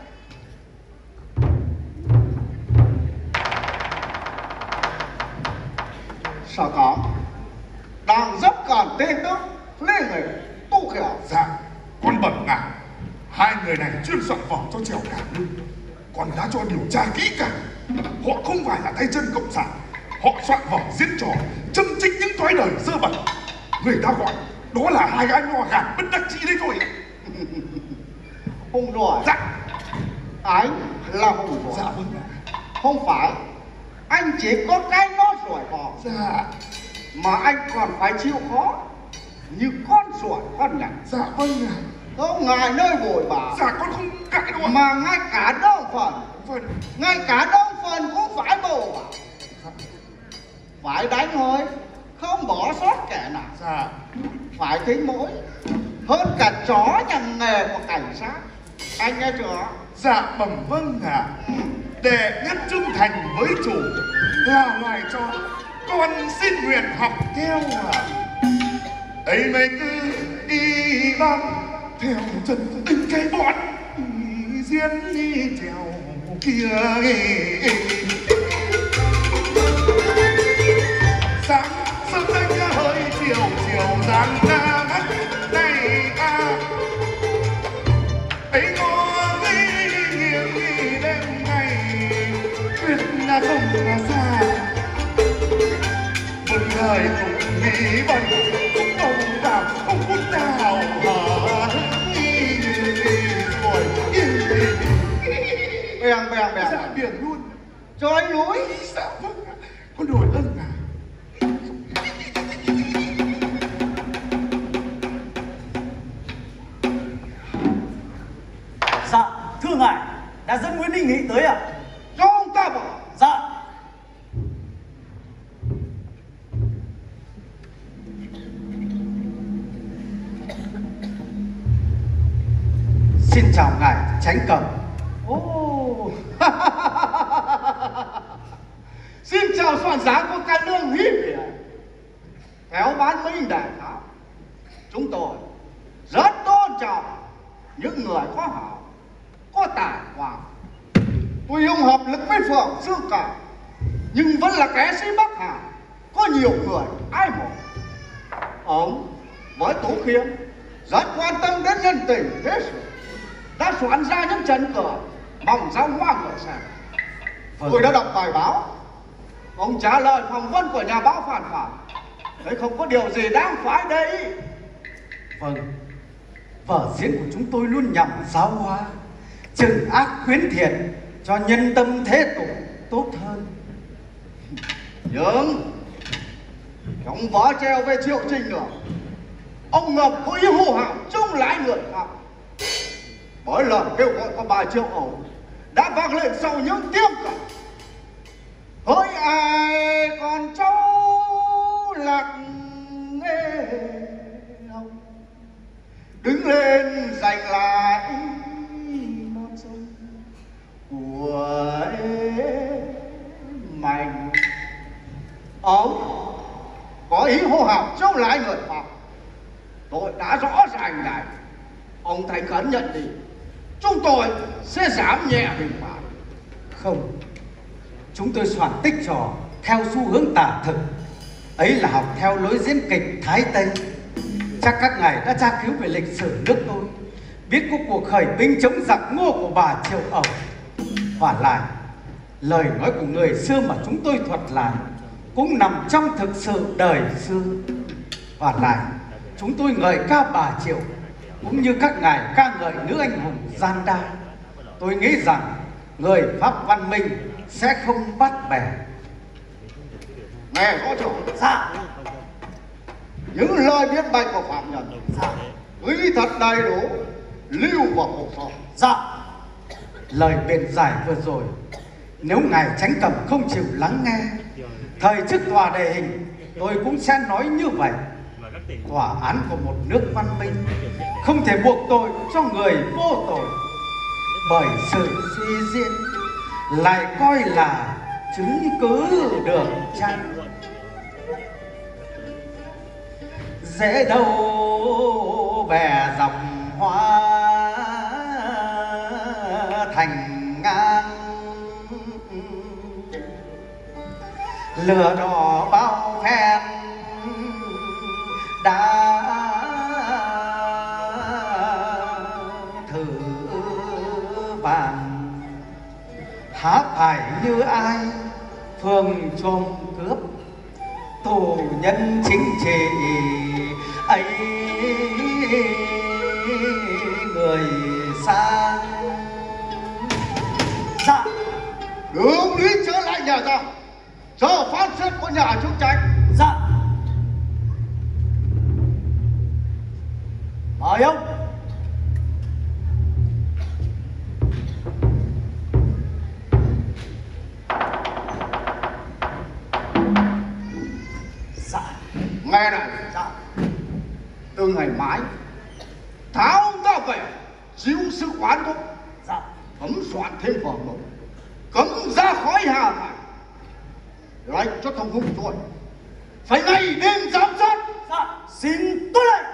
S9: Sở có đang rất còn tên đức lên người tu khéo.
S8: Dạ, con bẩm ngài, hai người này chuyên soạn vở cho trèo cải lương. Con đã cho điều tra kỹ càng. Họ không phải là tay chân cộng sản. Họ soạn vở diễn trò châm chích những thói đời dơ bẩn. Người ta gọi đó là hai anh hoa gạt bất đắc dĩ đấy thôi.
S9: Hùng rồi.
S8: Dạ.
S9: Anh là hùng rồi.
S8: Dạ vâng.
S9: Không phải anh chỉ có cái nó rồi bỏ.
S8: Dạ.
S9: Mà anh còn phải chịu khó như con ruồi con nhặt.
S8: Dạ vâng ạ.
S9: Không ngại nơi vội vã.
S8: Dạ con không cãi đâu ạ.
S9: Mà ngay cả đơn phần,
S8: Vâng.
S9: ngay cả đơn phần cũng phải bầu vào. Phải đánh thôi, không bỏ sót kẻ nào.
S8: Dạ.
S9: Phải thấy mỗi hơn cả chó nhằm nghề của cảnh sát. Anh nghe chưa?
S8: Dạ bẩm vâng ạ. Để nhất trung thành với chủ là loài chó, con xin nguyện học theo ạ. Ấy mấy cứ đi băng theo chân từng cái bọn diễn đi trèo kia. Sáng sớm anh hơi chiều dáng ra mắt này à. Ấy có nghĩ nghiêng đêm ngày quyết là không là xa. Một đời cũng nghĩ bận ông vào ông phút nào hả rồi
S9: Bèng
S8: dạ biển luôn.
S9: cho anh núi.
S8: Dạ vâng ạ, con đổi ơn à.
S10: Dạ, thưa ngài, đã dẫn Nguyễn Đình Nghị tới ạ.
S9: Cho ông ta bảo.
S10: Dạ.
S2: Xin chào ngài Chánh Cầm.
S9: Ồ. Xin chào soạn giá của cái lương hiếp biển. Theo bán minh đại thảo, chúng tôi rất tôn trọng những người có hảo, có tài hoa. Tuy ông hợp lực với Phượng Dương Cả, nhưng vẫn là kẻ sĩ Bắc Hà, có nhiều người ái mộ. Ông với Tú Khiêm rất quan tâm đến nhân tình thế sự, đã soạn ra những trận cờ mong giao hoa người xem. Tôi đã đọc bài báo, ông trả lời phỏng vấn của nhà báo Phan Phạm, thấy không có điều gì đáng phải đây.
S2: Vâng, vở diễn của chúng tôi luôn nhằm giáo hóa, trừng ác khuyến thiện, cho nhân tâm thế tục tốt hơn.
S9: Nhưng trong vở treo về Triệu Trinh nữa, ông ngầm có ý hô hào chống lại người khác. Bởi lời kêu gọi của bà Triệu Ẩu đã vang lên sau những tiếng còi. Hỡi ai còn cháu lạc nghe ông, đứng lên giành lại non sông của mình. Ông có ý hô hào chống lại người khác, tôi đã rõ ràng này. Ông thành khẩn nhận đi, chúng tôi sẽ giảm nhẹ hình phạt.
S2: Không, chúng tôi soạn tích trò theo xu hướng tả thực, ấy là học theo lối diễn kịch Thái Tây. Chắc các ngài đã tra cứu về lịch sử nước tôi, biết cuộc cuộc khởi binh chống giặc Ngô của bà Triệu Ẩu. Và lại, lời nói của người xưa mà chúng tôi thuật lại cũng nằm trong thực sự đời xưa. Và lại, chúng tôi ngợi ca bà Triệu cũng như các ngài ca ngợi nữ anh hùng Gian Đa. Tôi nghĩ rằng người Pháp văn minh sẽ không bắt bẻ.
S9: Nghe rõ chưa?
S10: Dạ.
S9: Những lời viết bạch của phạm nhân quý thật đầy đủ, lưu vào hồ sơ.
S10: Dạ.
S2: Lời biện giải vừa rồi, nếu ngài Chánh Cầm không chịu lắng nghe, thời chức tòa đề hình tôi cũng sẽ nói như vậy. Tòa án của một nước văn minh không thể buộc tội cho người vô tội. bởi sự suy diễn lại coi là chứng cứ được chăng? Dễ đâu bè dòng hoa thành ngang, lửa đỏ bao phen đã thử vàng. Há phải như ai phường trộm cướp, tù nhân chính trị ấy người sang.
S9: Dạ, đường lý trở lại nhà giam, chờ phán xét của nhà chức trách.
S10: Dạ. Mời ông.
S9: Dạ. Nghe này. Dạ. Từ ngày mai tháo ra về chiếu sự quán thúc.
S10: Dạ.
S9: Cấm soạn thêm vở mới, cấm ra khỏi Hà Thành, lệnh cho thông hùng chuột phải ngày đêm giám sát.
S10: Dạ. Xin tuân lệnh.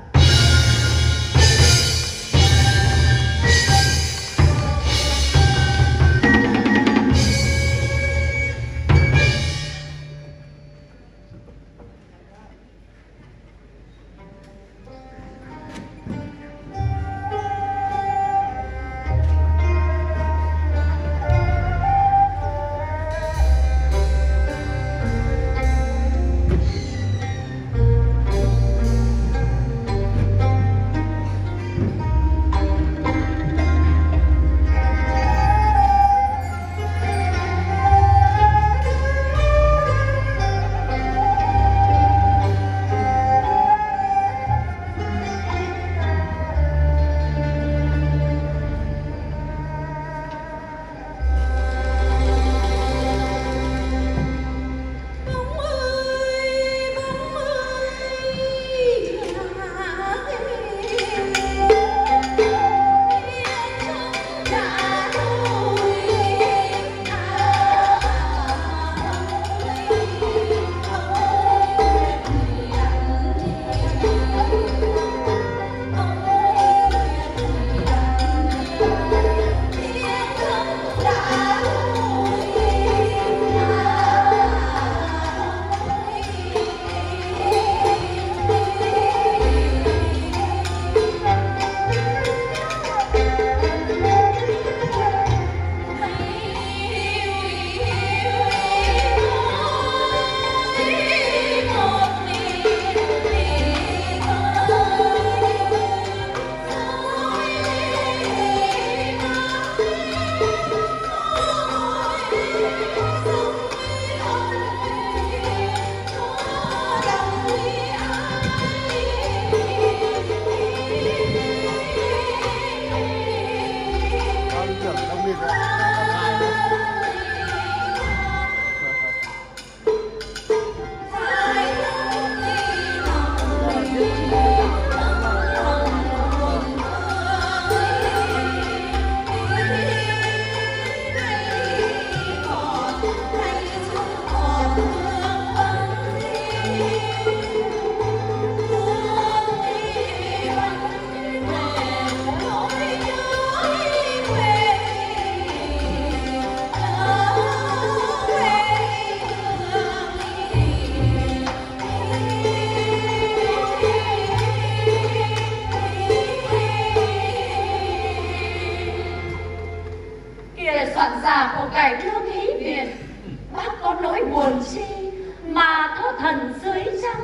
S5: soạn giả của cải lương hí Việt, bác có nỗi buồn chi mà thơ thần dưới trăng,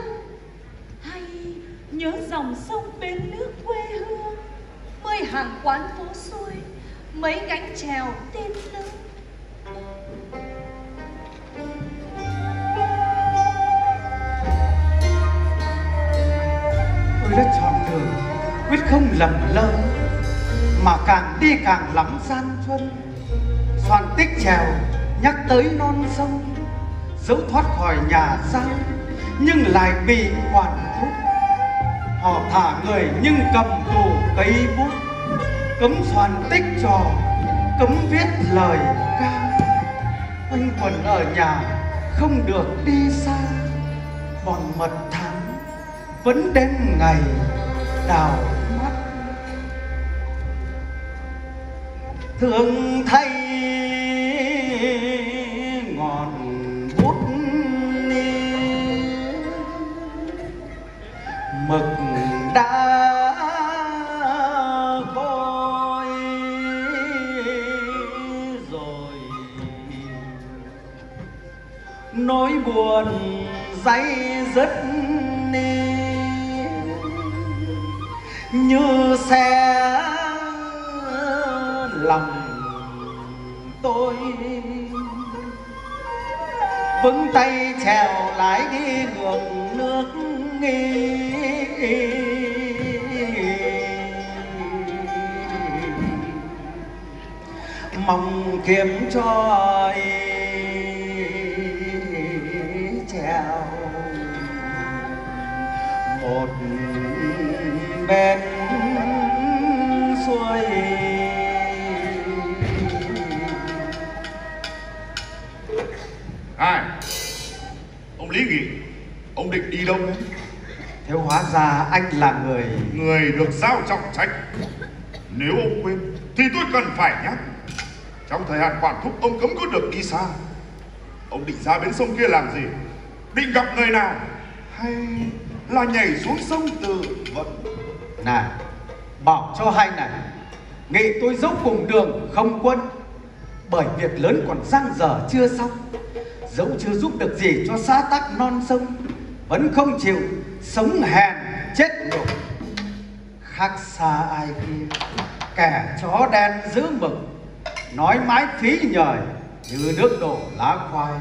S5: hay nhớ dòng sông bên nước quê hương, 10 hàng quán phố xuôi, mấy gánh chèo tên lưng.
S2: Tôi đã chọn đường quyết không lầm lỡ, mà càng đi càng lắm gian truân. Soạn tích chèo nhắc tới non sông, dẫu thoát khỏi nhà giam nhưng lại bị quản thúc. Họ thả người nhưng cầm tù cây bút, cấm soạn tích trò, cấm viết lời ca, quanh quẩn ở nhà không được đi xa. Bọn mật thám vẫn đến ngày đào mắt. Thường thay ngọn bút mực đã khôi rồi, nỗi buồn day dứt như xe lòng tôi, vững tay chèo lái đi ngược nước mong kiếm cho chèo một bên xuôi.
S8: Ai? Ông Lý Nghị, ông định đi đâu đấy?
S2: Thế hóa ra anh là người
S8: được giao trọng trách. Nếu ông quên thì tôi cần phải nhắc. Trong thời hạn quản thúc ông cấm có được đi xa. Ông định ra bến sông kia làm gì? Định gặp người nào? Hay là nhảy xuống sông tự vận?
S2: Này, bảo cho hay này, nghị tôi dốc cùng đường không quân, bởi việc lớn còn dang dở chưa xong. Dẫu chưa giúp được gì cho xã tắc non sông, vẫn không chịu sống hèn chết nhục. Khác xa ai kia, kẻ chó đen giữ mực, nói mãi phí nhời như nước đổ lá khoai.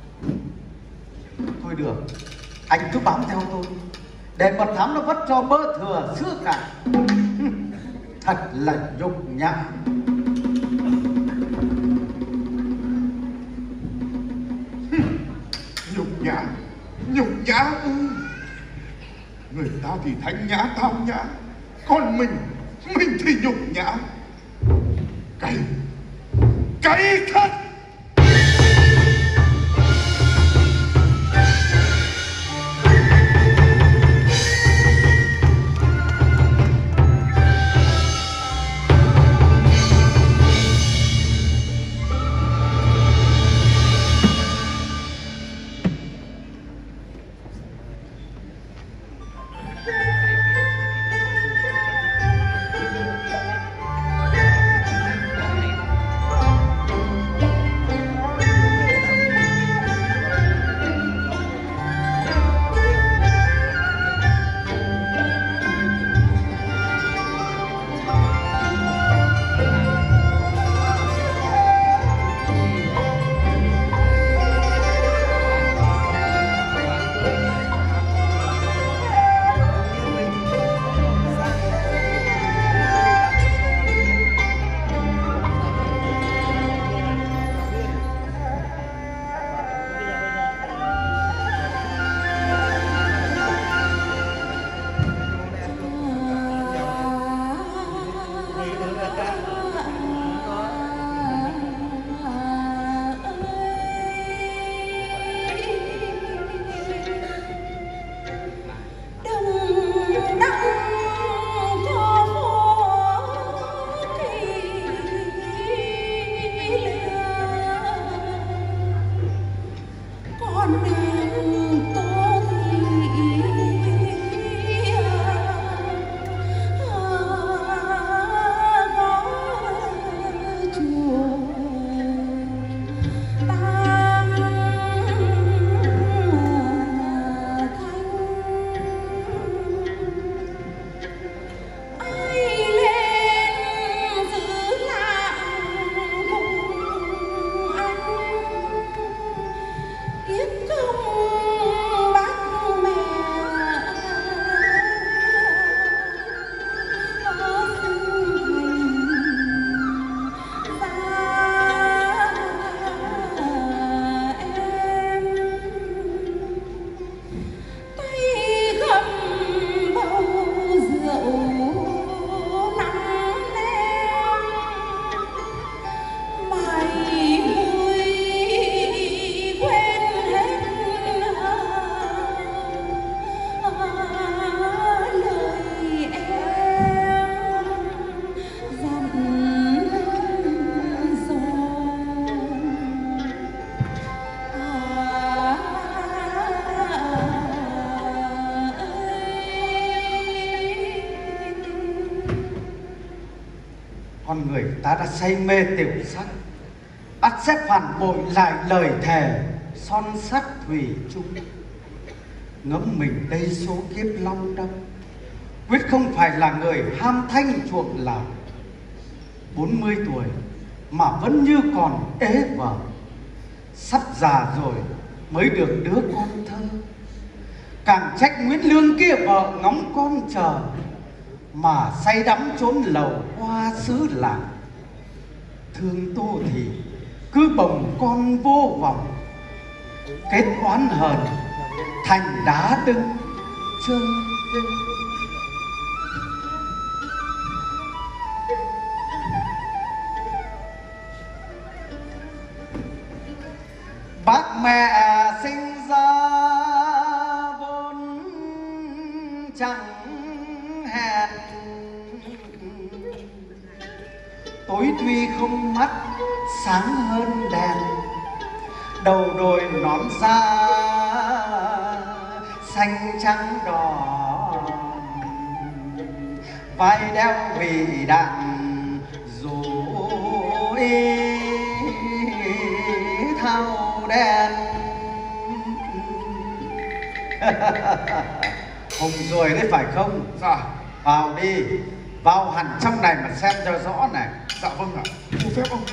S2: Thôi được, anh cứ bám theo tôi, để mật thám nó vất cho bơ thừa sữa cả. Thật là nhục nhã.
S8: Nhục nhã ư? Người ta thì thanh nhã tao nhã, còn mình thì nhục nhã. Cay thật.
S2: con người ta đã say mê tiểu sắc, ắt sẽ phản bội lại lời thề son sắt thủy chung. Ngẫm mình đây số kiếp long đong, quyết không phải là người ham thanh chuộng lòng. 40 tuổi mà vẫn như còn ế vợ, sắp già rồi mới được đứa con thơ. Càng trách Nguyễn Lương kia vợ ngóng con chờ, mà say đắm trốn lầu hoa xứ làng. Thương Tô thì cứ bồng con vô vọng, kết oán hờn thành đá đứng chân. Bác mẹ sinh ra vốn chẳng hẹn, tối tuy không mắt sáng hơn đèn, đầu đồi nón da xanh trắng đỏ, vai đeo vì đạn rồi thao đen. Hùng rồi đấy phải không?
S8: Dạ.
S2: Vào đi, vào hẳn trong này mà xem cho rõ này.
S8: Dạ vâng ạ, cho phép ông.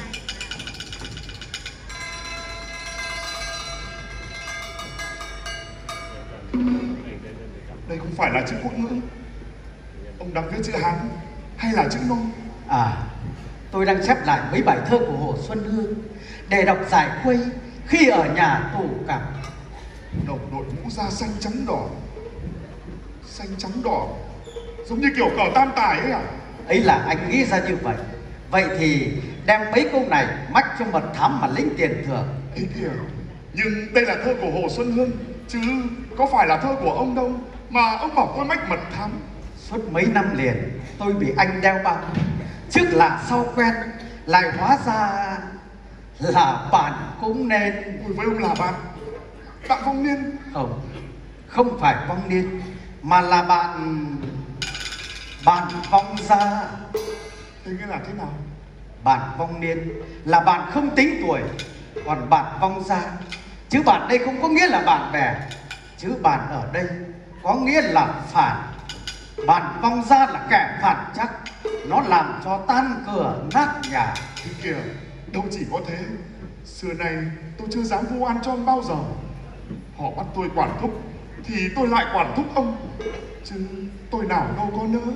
S8: Đây không phải là chữ quốc ngữ. Ông đang viết chữ Hán hay là chữ Nôm?
S2: À, tôi đang chép lại mấy bài thơ của Hồ Xuân Hương để đọc giải khuây khi ở nhà tù cảm.
S8: Đầu đội mũ da xanh trắng đỏ. Xanh trắng đỏ giống như kiểu cờ tam tài ấy à?
S2: Ấy là anh nghĩ ra như vậy. Vậy thì đem mấy câu này mách cho mật thám mà lĩnh tiền thưởng.
S8: Ấy kìa, nhưng đây là thơ của Hồ Xuân Hương, chứ có phải là thơ của ông đâu mà ông bảo tôi mách mật thám.
S2: Suốt mấy năm liền tôi bị anh đeo bám, trước lạ sau quen, lại hóa ra là bạn cũng nên.
S8: Ôi, với ông là bạn Vong Niên?
S2: Không, không phải Vong Niên, mà là bạn Vong Gia.
S8: Thế nghĩa là thế nào?
S2: Bạn Vong Niên là bạn không tính tuổi, còn bạn Vong Gia, chứ bạn đây không có nghĩa là bạn bè, chứ bạn ở đây có nghĩa là phản. Bạn Vong Gia là kẻ phản chắc, nó làm cho tan cửa nát nhà.
S8: Thế kìa, đâu chỉ có thế. Xưa nay tôi chưa dám vu oan cho ông bao giờ. Họ bắt tôi quản thúc thì tôi lại quản thúc ông, chứ tôi nào đâu có nữa.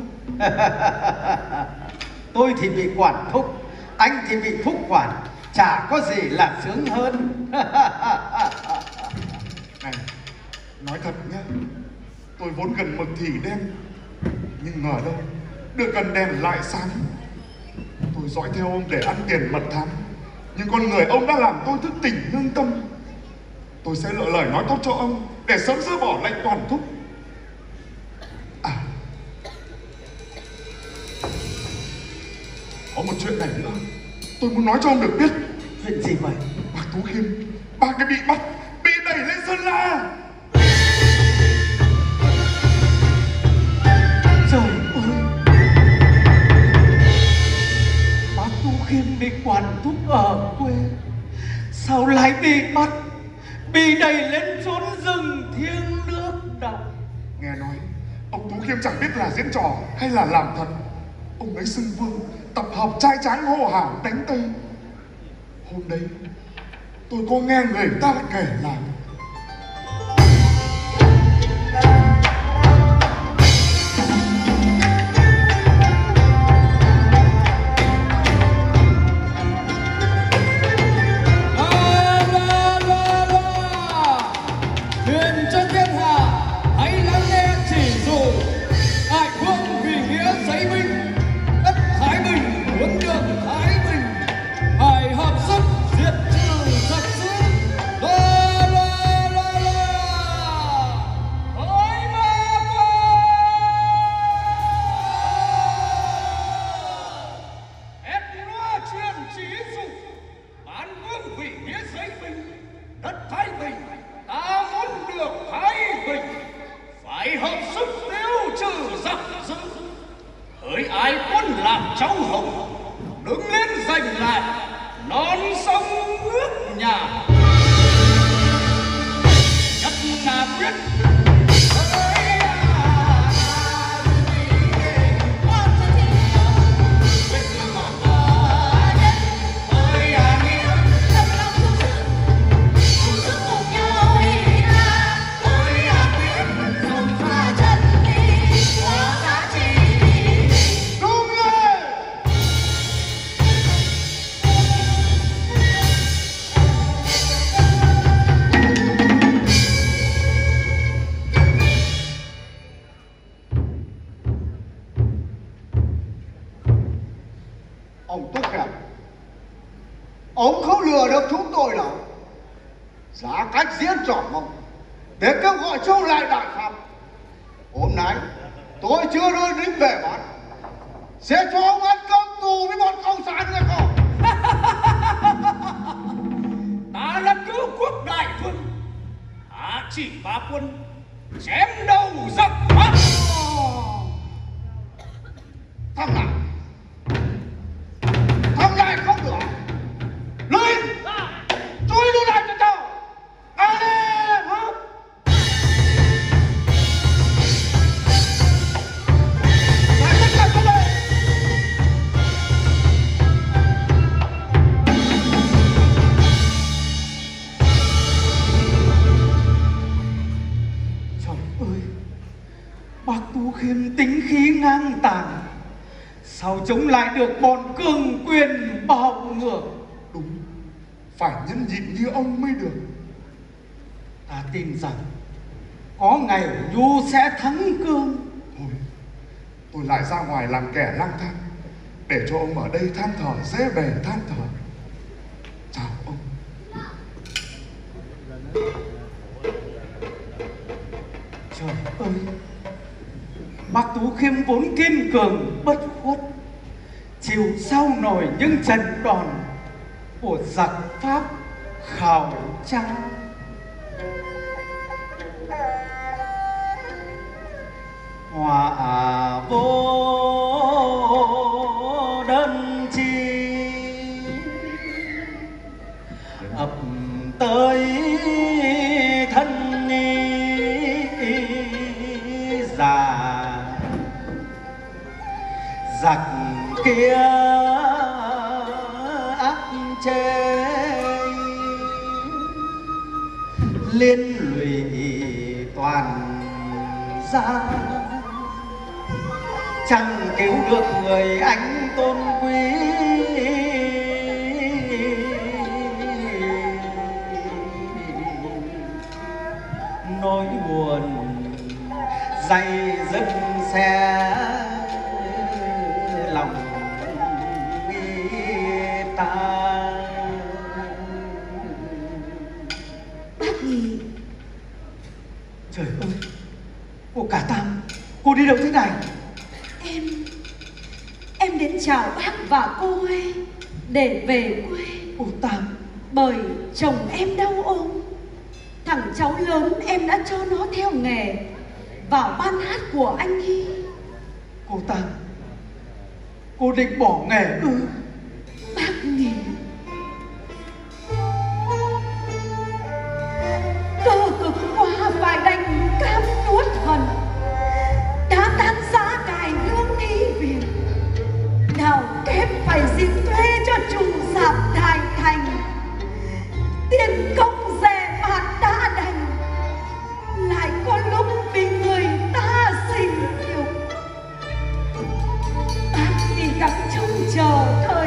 S2: Tôi thì bị quản thúc, anh thì bị thúc quản, chả có gì là sướng hơn.
S8: Này, nói thật nhá, tôi vốn gần mực thì đen, nhưng ngờ đâu được gần đèn lại sáng. Tôi dõi theo ông để ăn tiền mật thám, nhưng con người ông đã làm tôi thức tỉnh lương tâm. Tôi sẽ lựa lời nói tốt cho ông để sớm dỡ bỏ lệnh quản thúc. À, có một chuyện này nữa tôi muốn nói cho ông được biết.
S2: Chuyện gì vậy?
S8: Bác Tú Khiêm, bác ấy bị bắt, bị đẩy lên Sơn La.
S2: Trời ơi, bác Tú Khiêm bị quản thúc ở quê, sao lại bị bắt, bị đẩy lên chốn rừng thiêng nước độc?
S8: Nghe nói ông Tú Khiêm chẳng biết là diễn trò hay là làm thật. Ông ấy xưng vương, tập hợp trai tráng hô hào đánh Tây. Hôm đấy tôi có nghe người ta kể là
S11: hãy hợp sức diệt trừ giặc dữ.
S6: đứng lên giành lại non sông nước nhà. Nhất là quyết
S9: ông Túc Kèm, ông không lừa được chúng tôi đâu. Giá cách diễn trò mong để kêu gọi châu lại đại pháp. Hôm nay tôi chưa đưa lính về bán, sẽ cho ông ăn cơm tù với bọn cộng sản nghe không?
S6: ta là cứu quốc đại vương, hạ chỉ ba quân chém đầu giặc Bắc.
S9: Thằng này không được. Lên, chui luôn lại cho tao. Lên, hả? Lại tất cả cho đây.
S3: Trời ơi, bác Tú Khiêm tính khí ngang tàn, sao chống lại được bọn cường quyền bạo ngược.
S8: Đúng, phải nhân nhịn như ông mới được.
S3: Ta tin rằng có ngày Nhu sẽ thắng cương.
S8: Thôi, tôi lại ra ngoài làm kẻ lang thang, để cho ông ở đây than thở dễ bề than thở. Chào ông.
S3: Trời ơi, bác Tú Khiêm vốn kiên cường bất khuất, chịu sao nổi những trận đòn của giặc Pháp khảo trăng. Họa vô đơn chi ập tới thân già, giặc kia áp chế liên lụy toàn gia, chẳng cứu được người anh tôn quý. Nỗi buồn dày dứt xe lòng ta.
S7: Bác Nhì.
S3: Trời ơi, cô Cả Tam, cô đi đâu thế này?
S7: Em đến chào bác và cô ấy để về quê.
S3: Cô Tam,
S7: bởi chồng em đau ốm, thằng cháu lớn em đã cho nó theo nghề vào ban hát của anh Hy.
S3: cô Tam, cô định bỏ nghề ư?
S7: Bác nhìn cơ cực quá phải đành cam nuốt hận, đã tan giá cài lương đi việc, nào kép phải xin thuê cho chủ dạp Đại Thành, tiền công rẻ mạt đã đành, lại có lúc vì người ta sinh nhục. Bác thì gắng trông chờ thời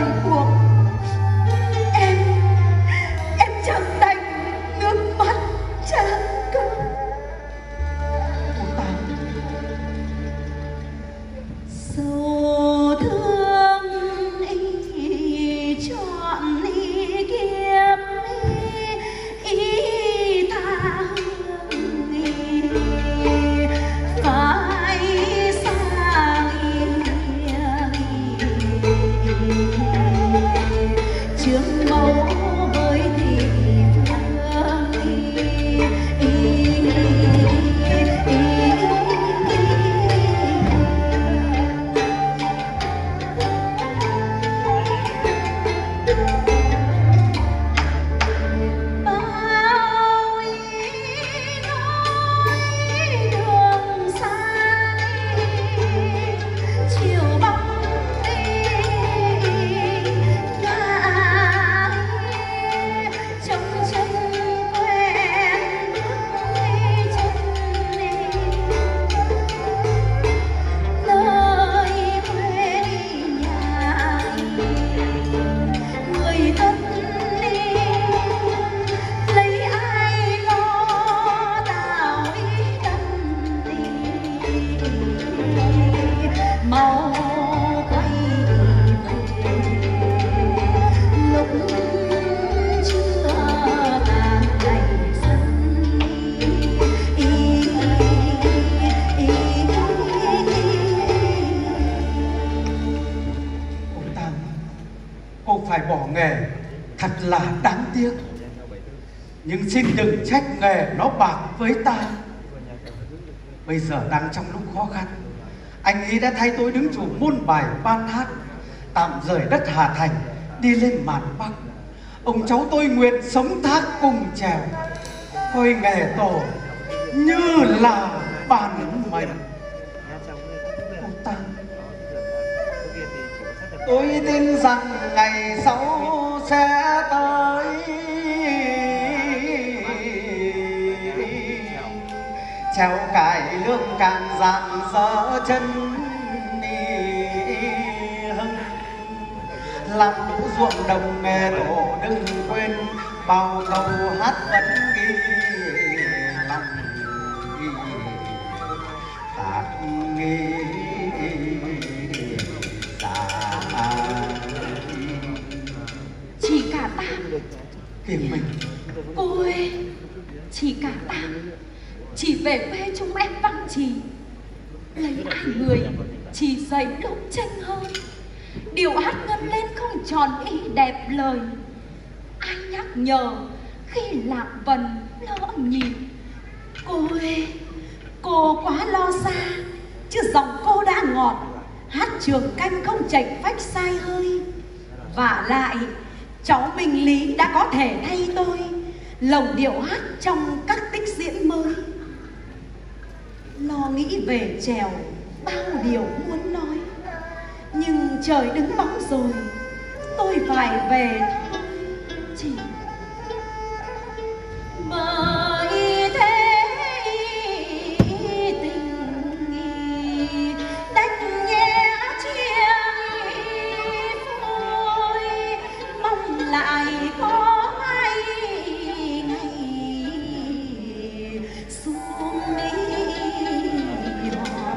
S2: cô phải bỏ nghề, thật là đáng tiếc. Nhưng xin đừng trách nghề nó bạc với ta. Bây giờ đang trong lúc khó khăn, anh ấy đã thay tôi đứng chủ môn bài ban hát, tạm rời đất Hà Thành đi lên mạn Bắc. Ông cháu tôi nguyện sống thác cùng trèo, coi nghề tổ như là bản mệnh. Cô ta, tôi tin rằng ngày sau sẽ tới, treo cải lương càng rạng rỡ chân hưng, làm vũ ruộng đồng nghề tổ đừng quên, bao câu hát vẫn ghi lòng ghi hát nghi
S5: Chị cả Tam.
S2: Kiềm mình.
S5: Cô ơi, chị cả Tam, chị về quê chúng em vắng chị, lấy ai người chị dạy lúc tranh hơn, điều hát ngân lên không tròn ý đẹp lời. Ai nhắc nhở khi lạc vần lỡ nhịp.
S7: Cô ơi, cô quá lo xa, chứ giọng cô đã ngọt, hát trường canh không chạch phách sai hơi. Vả lại, cháu Minh Lý đã có thể thay tôi lồng điệu hát trong các tích diễn mới. Lo nghĩ về chèo, bao điều muốn nói, nhưng trời đứng bóng rồi, tôi phải về thôi chị.
S5: Bởi thế tình đách nhẹ chiêng phôi, mong lại có ai ngày xuống đi họp.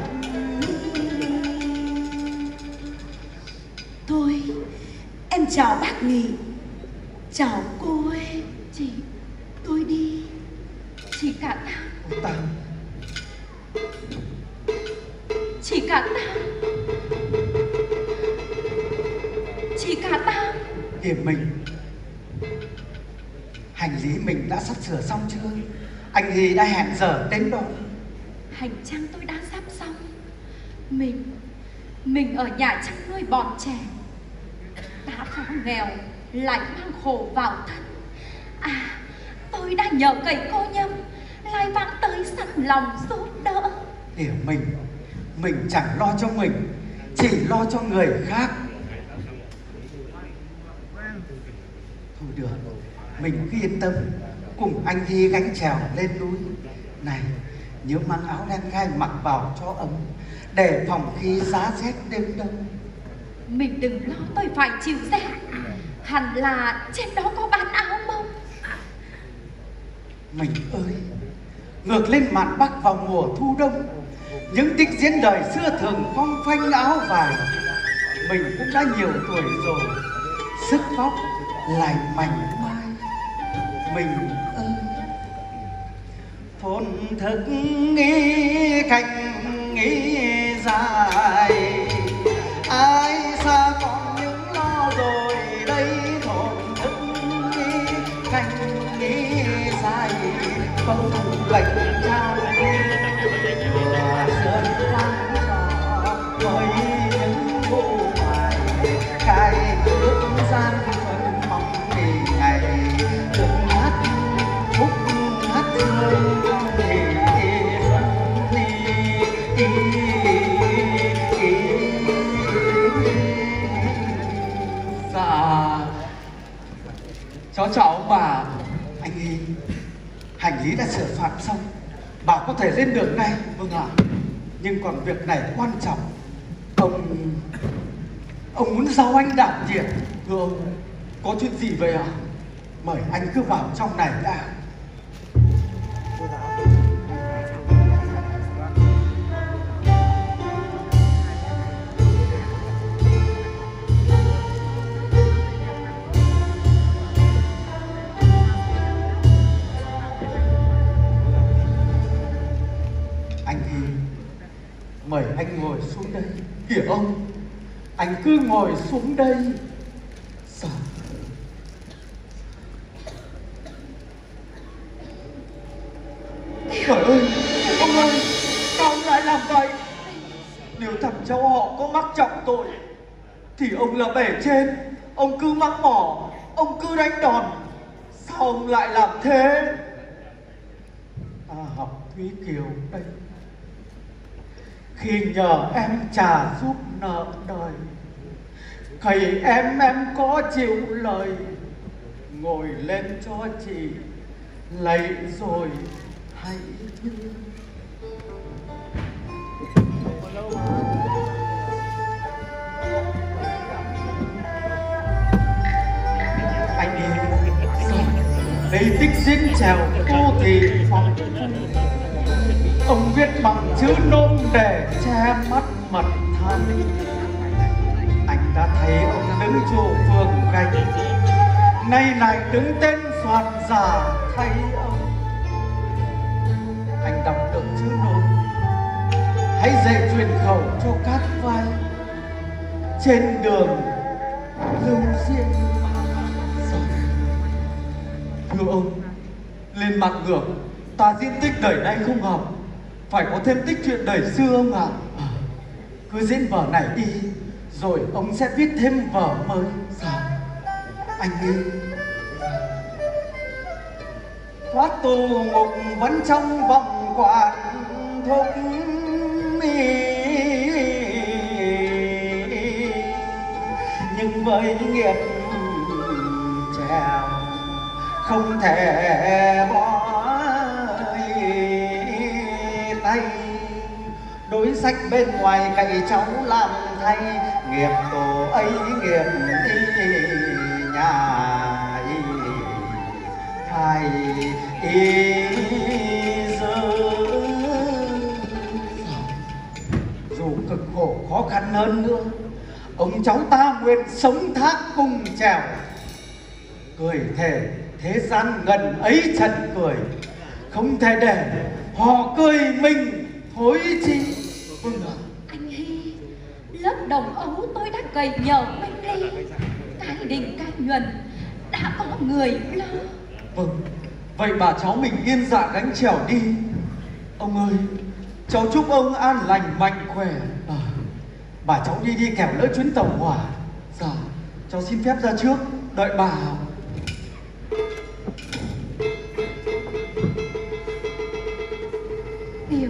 S7: Thôi, em chào bác Nghị, chào cô ấy.
S5: Chị, tôi đi. Chị cả Tam.
S2: Tam.
S5: Chị cả Tam. Chị cả Tam.
S2: Kiềm mình. Hành lý mình đã sắp sửa xong chưa? Anh Hy đã hẹn giờ đến đâu?
S5: Hành trang tôi đã sắp xong. Mình ở nhà chăm nuôi bọn trẻ, đã khó nghèo lại mang khổ vào thân. À, tôi đã nhờ cậy cô Nhâm lai vãng tới sẵn lòng giúp đỡ.
S2: Hiểu mình chẳng lo cho mình, chỉ lo cho người khác. Thôi được, mình cứ yên tâm, cùng anh Hy gánh trèo lên núi. Này, nhớ mang áo len gai mặc vào cho ấm, để phòng khi giá rét đêm đông.
S5: Mình đừng lo tôi phải chịu rét, hẳn là trên đó có bán áo bông.
S2: Mình ơi, ngược lên mạn Bắc vào mùa thu đông, những tích diễn đời xưa thường phong phanh áo vải. Mình cũng đã nhiều tuổi rồi, sức vóc lại mảnh mai. Mình ơi, phồn thức nghĩ cành nghĩ dài, ai xa còn những lo rồi đây. Phồn thức nghĩ cành nghĩ dài, không lệnh trao sơn quan trò với những bộ bài cài nước gian phần mong thì ngày được hát phúc hát thương thì
S3: Dạ, cháu chào ông bà.
S2: anh Hy, hành lý đã sửa soạn xong, bà có thể lên đường ngay.
S3: Vâng ạ.
S2: Nhưng còn việc này quan trọng. Ông muốn giao anh đảm nhiệm.
S3: Thưa ông, có chuyện gì vậy ạ?
S2: Mời anh cứ vào trong này đã. Anh Hy, mời anh ngồi xuống đây.
S3: Kìa ông,
S2: Anh cứ ngồi xuống đây.
S3: dạ. trọng tội thì ông là bề trên, ông cứ mắng mỏ, ông cứ đánh đòn. Sao ông lại làm thế? Ta học Thúy Kiều đây, khi nhờ em trả giúp nợ đời, thầy em có chịu lời, ngồi lên cho chị lạy rồi hãy thương. Anh đi rồi, đây tích diễn trèo cô thị phòng. Ông viết bằng chữ nôm để che mắt mật thâm. Anh đã thấy ông đứng trụ phường gạch, nay này đứng tên soàn giả thay ông. Anh đọc được chữ nôm, hãy dạy truyền khẩu cho các vai trên đường lưu diễn. Thưa ông, lên mặt ngược, ta diễn tích đời nay không hợp, phải có thêm tích chuyện đời xưa ông ạ. Cứ diễn vở này đi, rồi ông sẽ viết thêm vở mới. Sao anh đi? Thoát tù ngục vẫn trong vòng quản thúc, nhưng với nghiệp trèo không thể bỏ tay. Đối sách bên ngoài cậy cháu làm thay, nghiệp tổ ấy nghiệp nhà thầy dù cực khổ khó khăn hơn nữa, ông cháu ta nguyện sống thác cùng trèo. Cười thề thế gian ngần ấy trần cười, không thể để họ cười mình thối chi.
S5: Anh Hy, lớp đồng ấu tôi đã cày nhờ Minh Ly, cái đình cái nhuần đã có người lo.
S3: Vâng, vậy bà cháu mình yên dạ gánh chèo đi. Ông ơi, cháu chúc ông an lành mạnh khỏe. Bà cháu đi kẻo lỡ chuyến tàu hỏa. Dạ, cháu xin phép ra trước, đợi bà.
S5: Kìa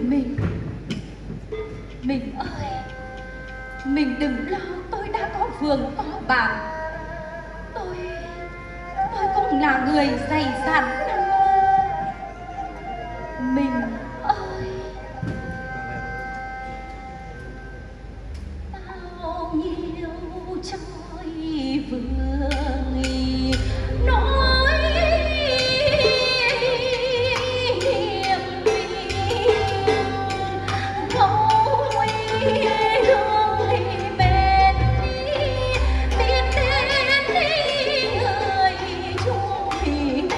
S5: mình ơi, mình đừng lo, tôi đã có vườn có bạc. Tôi cũng là người dày dặn lắm. Mình ơi, bao nhiêu trôi vườn nói hiểm câu nguy thương thì bên biết đến người chung mình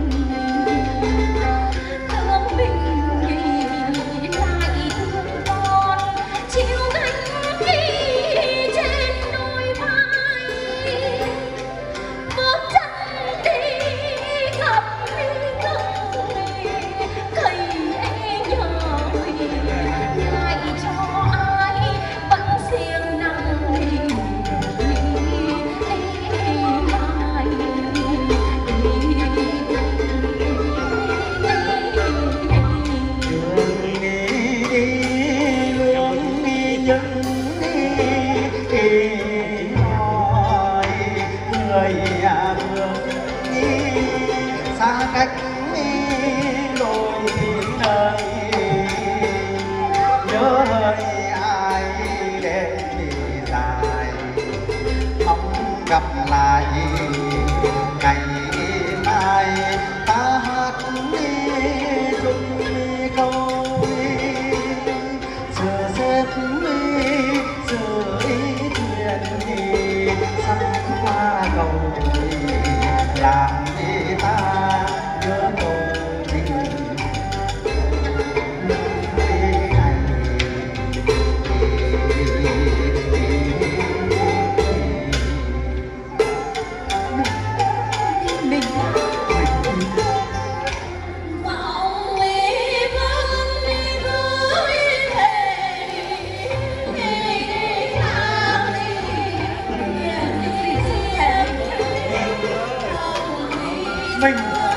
S5: thương mình thì lại thương con chịu gánh đi trên đôi vai, bước chân đi gặp người thầy nhờ ngại cho ai vẫn siêng năng
S3: xa cách đôi nơi, nhớ hơi ai để dài mong gặp lại ngày mai. Ta hát chung câu giờ xếp giờ thuyền sắp qua cầu làm đi ta nhớ cầu tình này.
S5: mình
S4: Hãy subscribe cho kênh Ghiền Mì Gõ để không bỏ lỡ
S2: mình.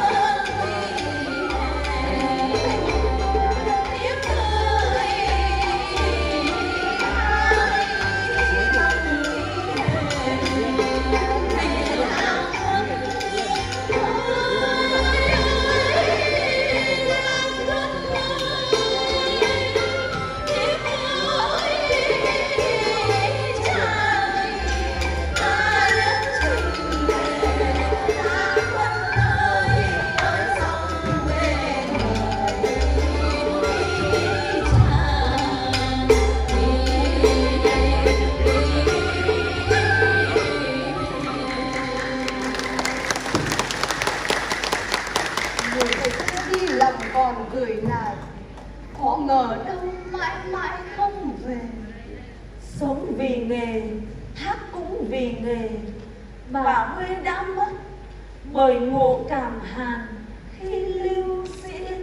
S5: còn gửi lại, họ ngờ đâu mãi mãi không về. Sống vì nghề, hát cũng vì nghề, bà Huê đã mất bởi ngộ cảm hàn khi lưu diễn.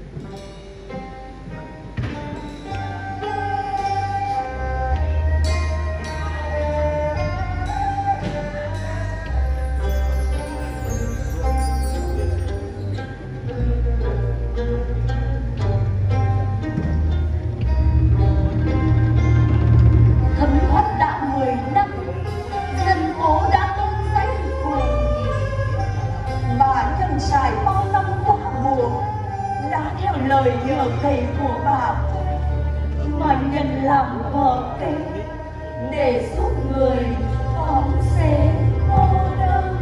S5: Thấm thoát đã 10 năm, dân phố đã tôn danh cuồng nhiệt. Bà nhân trải bao năm qua mùa, đã theo lời nhờ cậy của bà mà nhận làm vợ kế để giúp người phóng xế cô đơn.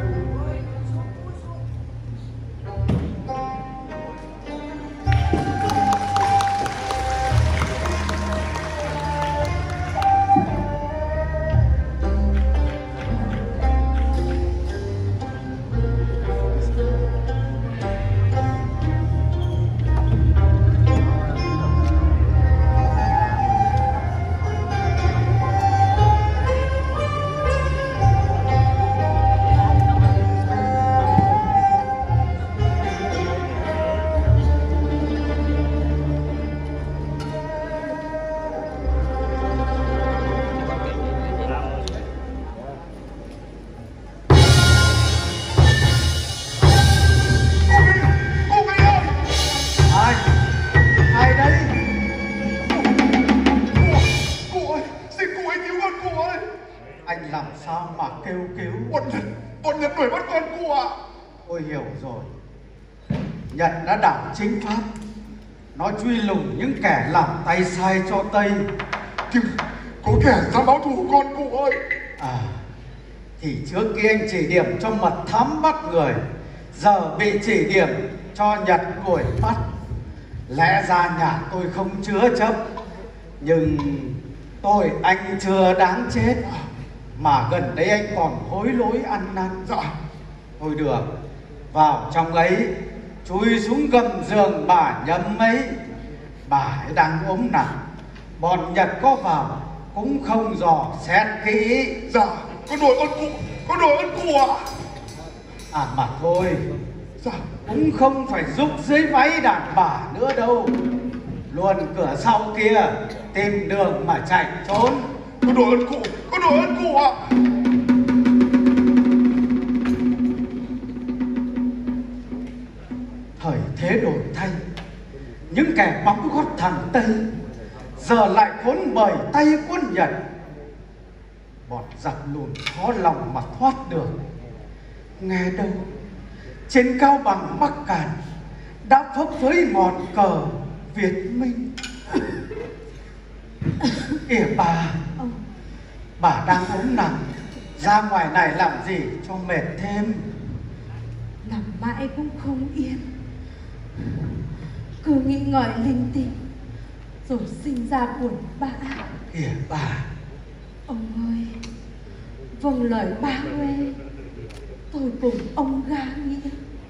S2: Anh làm sao mà kêu cứu?
S8: Bọn Nhật đuổi bắt con cụ ạ.
S2: Tôi hiểu rồi. Nhật đã đảo chính pháp, nó truy lùng những kẻ làm tay sai cho Tây.
S8: Nhưng có kẻ dám báo thù con cụ ơi.
S2: À, thì trước kia anh chỉ điểm cho mật thám bắt người, giờ bị chỉ điểm cho Nhật đuổi bắt. Lẽ ra nhà tôi không chứa chấp, nhưng tôi anh chưa đáng chết. Mà gần đây anh còn hối lỗi ăn năn.
S8: Dạ.
S2: Thôi được, vào trong ấy, chui xuống gầm giường bà Nhâm ấy. Bà ấy đang ốm nặng, bọn Nhật có vào cũng không dò xét kỹ.
S8: Dạ, con đuổi ơn cụ ạ.
S2: À mà thôi,
S8: dạ,
S2: cũng không phải giúp dưới váy đàn bà nữa đâu. Luôn cửa sau kia, tìm đường mà chạy trốn.
S8: Con đuổi ơn cụ ạ.
S2: Thời thế đổi thay, những kẻ bóng gót thằng Tây giờ lại khốn bởi tay quân Nhật. Bọn giặc lùn khó lòng mà thoát được. Nghe đâu trên cao bằng Bắc Cạn đã phấp phới ngọn cờ Việt Minh. Kìa bà đang ốm nặng, ra ngoài này làm gì cho mệt thêm.
S5: Nằm mãi cũng không yên, cứ nghĩ ngợi linh tinh rồi sinh ra buồn bã.
S2: Kìa bà.
S5: Ông ơi, vâng lời ba Huê, tôi cùng ông ga nghĩa.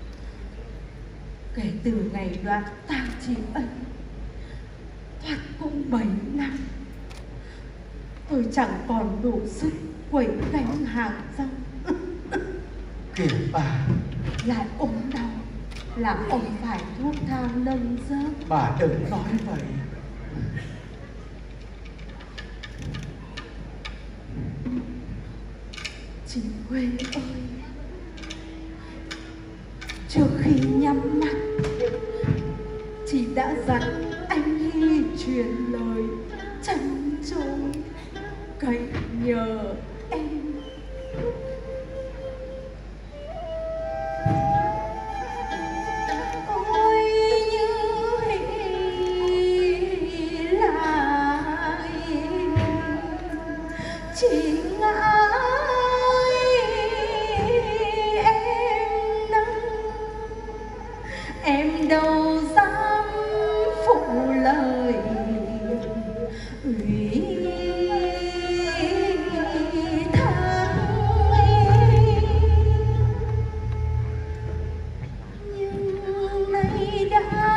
S5: Kể từ ngày đoạn tang chị ấy, thoát cũng 7 năm, tôi chẳng còn đủ sức quẩy gánh hàng rong.
S2: Kìa bà.
S5: Lại ốm đau, làm ông phải thuốc thang nâng giấc.
S2: Bà đừng nói vậy.
S5: Chị Huê ơi, trước
S7: thì nhắm mắt. Chị đã dặn anh Hy truyền lời chăn trôi cậy nhờ em. Ôi như là chị ngại em nâng, em đâu dám phụ lời ủy thác. Nhưng nay đã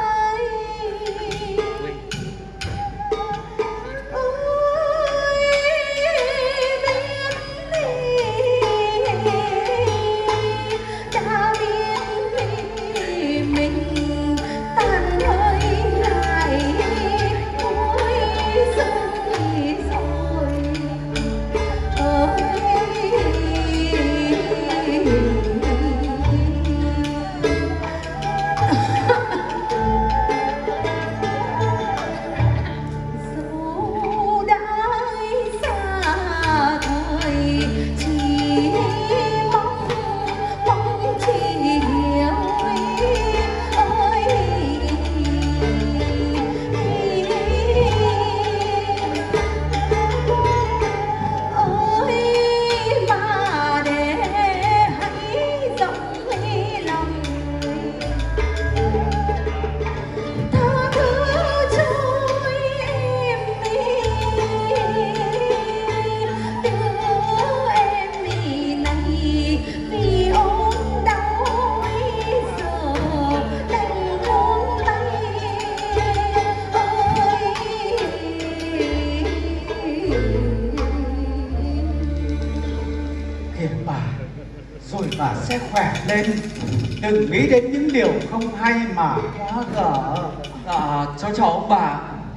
S9: bà sẽ khỏe lên. Đừng nghĩ đến những điều không hay mà quá gở.
S3: Cháu chào ông bà.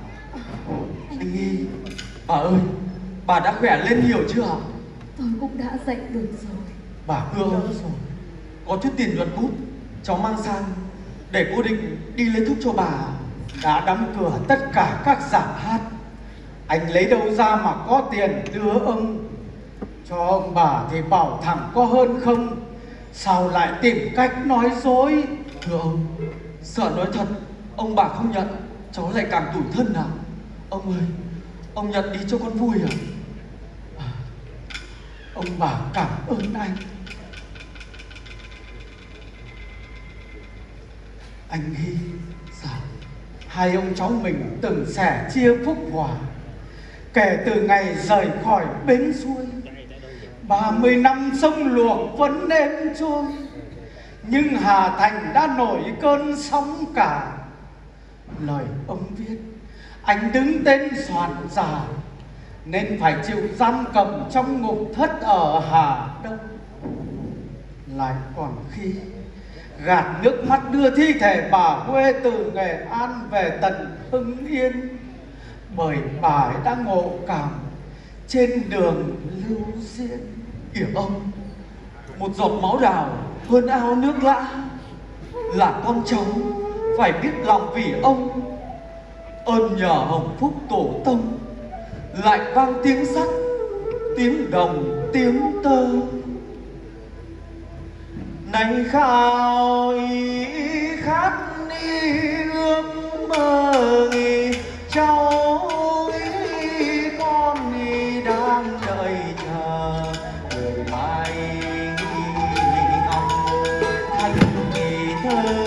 S3: Anh Nghi, bà ơi, bà đã khỏe lên nhiều chưa ạ?
S7: Tôi cũng đã dậy được rồi.
S3: Bà Hương rồi, có chút tiền nhuận bút, cháu mang sang để cô Định đi lấy thuốc cho bà.
S9: Đã đóng cửa tất cả các giảp hát, anh lấy đâu ra mà có tiền đưa ông? Cho ông bà thì bảo thẳng có hơn không, sao lại tìm cách nói dối?
S3: Thưa ông, sợ nói thật ông bà không nhận, cháu lại càng tủi thân nào. Ông ơi, ông nhận đi cho con vui à?
S9: Ông bà cảm ơn anh. Anh Hy,
S3: sao?
S9: Hai ông cháu mình từng sẻ chia phúc hòa. Kể từ ngày rời khỏi bến xuôi, 30 năm sông luộc vẫn êm trôi, nhưng Hà Thành đã nổi cơn sóng cả. Lời ông viết, anh đứng tên soạn giả, nên phải chịu giam cầm trong ngục thất ở Hà Đông. Lại còn khi gạt nước mắt đưa thi thể bà Huê từ Nghệ An về tận Hưng Yên, bởi bà ấy đã ngộ cảm trên đường lưu diễn.
S3: Kìa ông, một giọt máu đào hơn ao nước lã, là con cháu phải biết lòng vì ông. Ơn nhờ hồng phúc tổ tông, lại vang tiếng sắt, tiếng đồng, tiếng tơ. Này khao ý khát đi ước mơ ý, cháu ý con ý đang đợi chờ người mai ngọc thanh ý thơ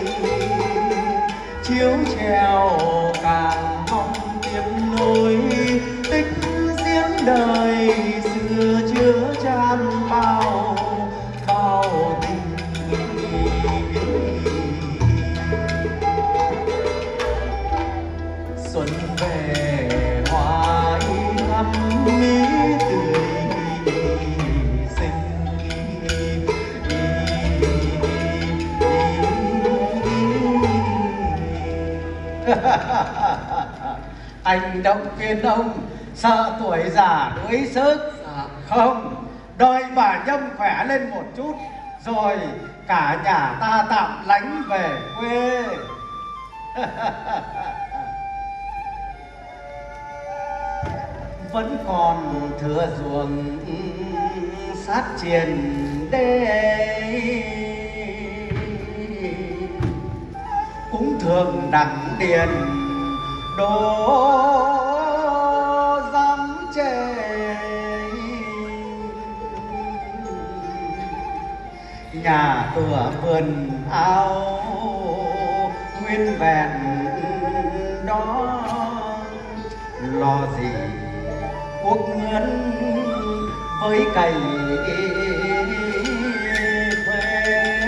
S3: chiếu treo càng mong tiếp nối tích diễn đời xưa chứa chan bao tình. Xuân về hoa y ngắm mỹ tươi xinh.
S9: Anh động viên ông sợ tuổi già đuối sức. Không, đợi bà Nhâm khỏe lên một chút
S2: rồi cả nhà ta tạm lánh về quê. Vẫn còn thừa ruộng sát triền đê, cũng thường đặng điền đổ dám chê. Nhà cửa vườn ao nguyên vẹn đó, lo gì quốc mướn với cày thuê.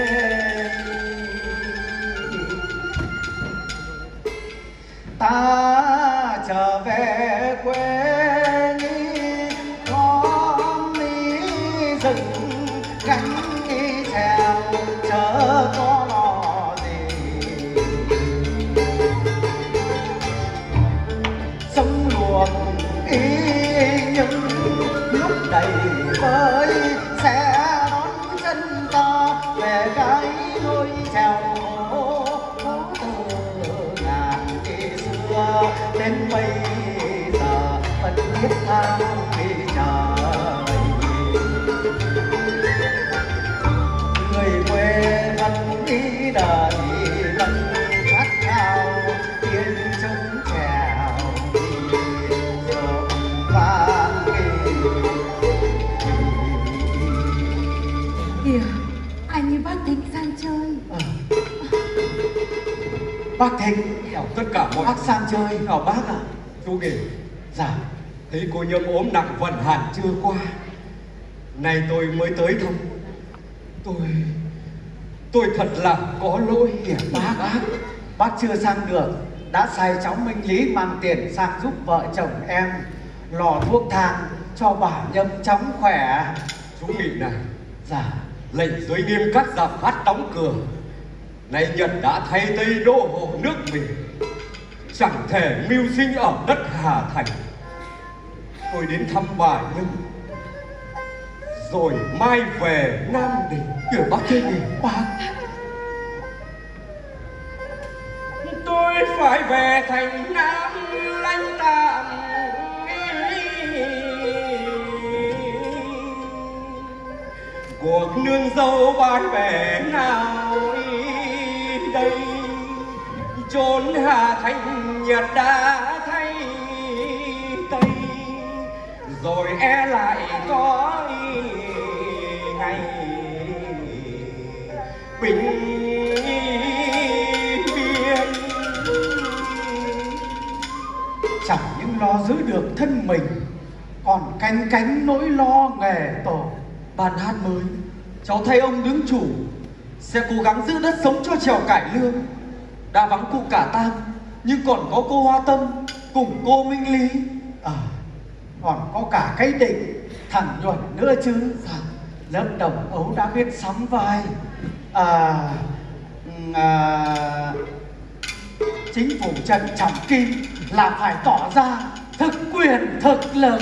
S2: Ta trở về quê con lý rừng cánh trèo chớ có lo gì. Sống luồng ý những lúc đầy vơi sẽ đón chân ta về cái nôi trèo khổ từ ngàn xưa đến bây giờ vẫn biết tha đi trời. Người quê vẫn đi đời vẫn khát khao tiếng trống trèo rộn vang.
S7: Kìa, anh với bác Thịnh sang chơi.
S2: Bác Thịnh,
S3: tất cả mọi
S2: bác sang chơi.
S3: bác à? Chú nghỉ.
S2: Dạ.
S3: Thấy cô Nhâm ốm nặng vận hạn chưa qua, nay tôi mới tới thăm. Tôi thật là có lỗi.
S2: Bác chưa sang được, đã sai cháu Minh Lý mang tiền sang giúp vợ chồng em lò thuốc thang cho bà Nhâm chóng khỏe.
S3: Chú nghỉ này.
S2: Dạ.
S3: Lệnh giới nghiêm các rạp phát đóng cửa. Nay Nhật đã thay Tây đô hộ nước mình, chẳng thể mưu sinh ở đất Hà Thành. Tôi đến thăm bà Nhâm, rồi mai về Nam Định. Kìa bác chơi gì?
S2: Bác,
S3: tôi phải về thành Nam lãnh tạm. Cuộc nương dâu bán về nào đây, chốn Hà Thành Nhật đã thay Tây, rồi e lại có ngày bình yên.
S2: chẳng những lo giữ được thân mình, còn canh cánh nỗi lo nghề tổ.
S3: Bàn hát mới, cháu thay ông đứng chủ, sẽ cố gắng giữ đất sống cho trèo cải lương. Đã vắng cụ cả Tam, nhưng còn có cô Hoa Tâm cùng cô Minh Lý.
S2: Còn có cả cái Định, thằng Nhuận nữa chứ. Lớp đồng ấu đã biết sắm vai. Chính phủ Trần Trọng Kim là phải tỏ ra thực quyền thực lực.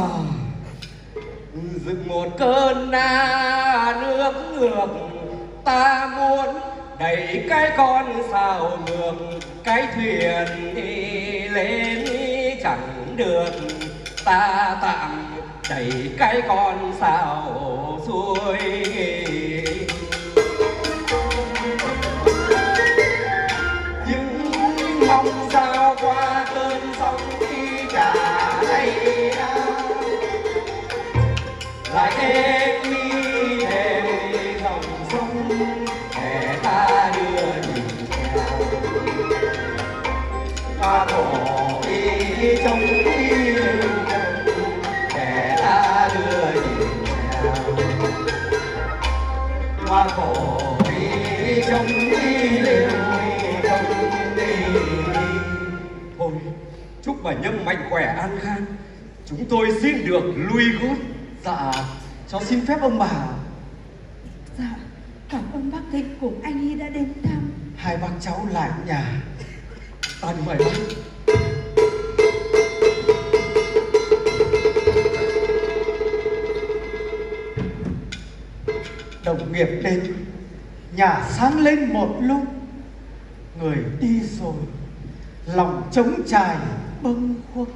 S3: Dựng một cơn nước ngược, ta muốn đẩy cái con sao ngược, cái thuyền đi lên chẳng được, ta tạm đẩy cái con sao xuôi. Nhưng mong sao qua cơn sóng khi trả hay lại em đi về dòng sông để ta đưa nhìn theo qua cổ đi trong đi để ta đưa nhìn theo qua cổ đi trong đi không đi. Thôi chúc bà Nhâm mạnh khỏe an khang, chúng tôi xin được lui gót. Dạ, cháu xin phép ông bà.
S7: Dạ, cảm ơn bác Thịnh cùng anh Hy đã đến thăm.
S2: Hai bác cháu lại nhà.
S3: Ta đi mời bác.
S2: Đồng nghiệp đến, nhà sáng lên một lúc, người đi rồi, lòng trống trải bâng khuâng.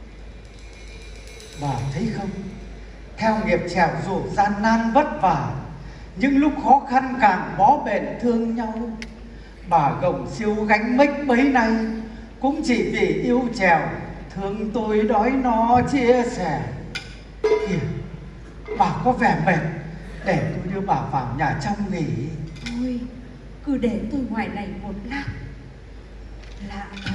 S2: Bà thấy không, theo nghiệp trèo dù gian nan vất vả, những lúc khó khăn càng bó bền thương nhau. Bà gồng siêu gánh mếch mấy nay cũng chỉ vì yêu trèo, thương tôi đói nó chia sẻ. Kìa, bà có vẻ mệt, để tôi đưa bà vào nhà trong nghỉ.
S7: Thôi, cứ để tôi ngoài này một lát. Lạ thật,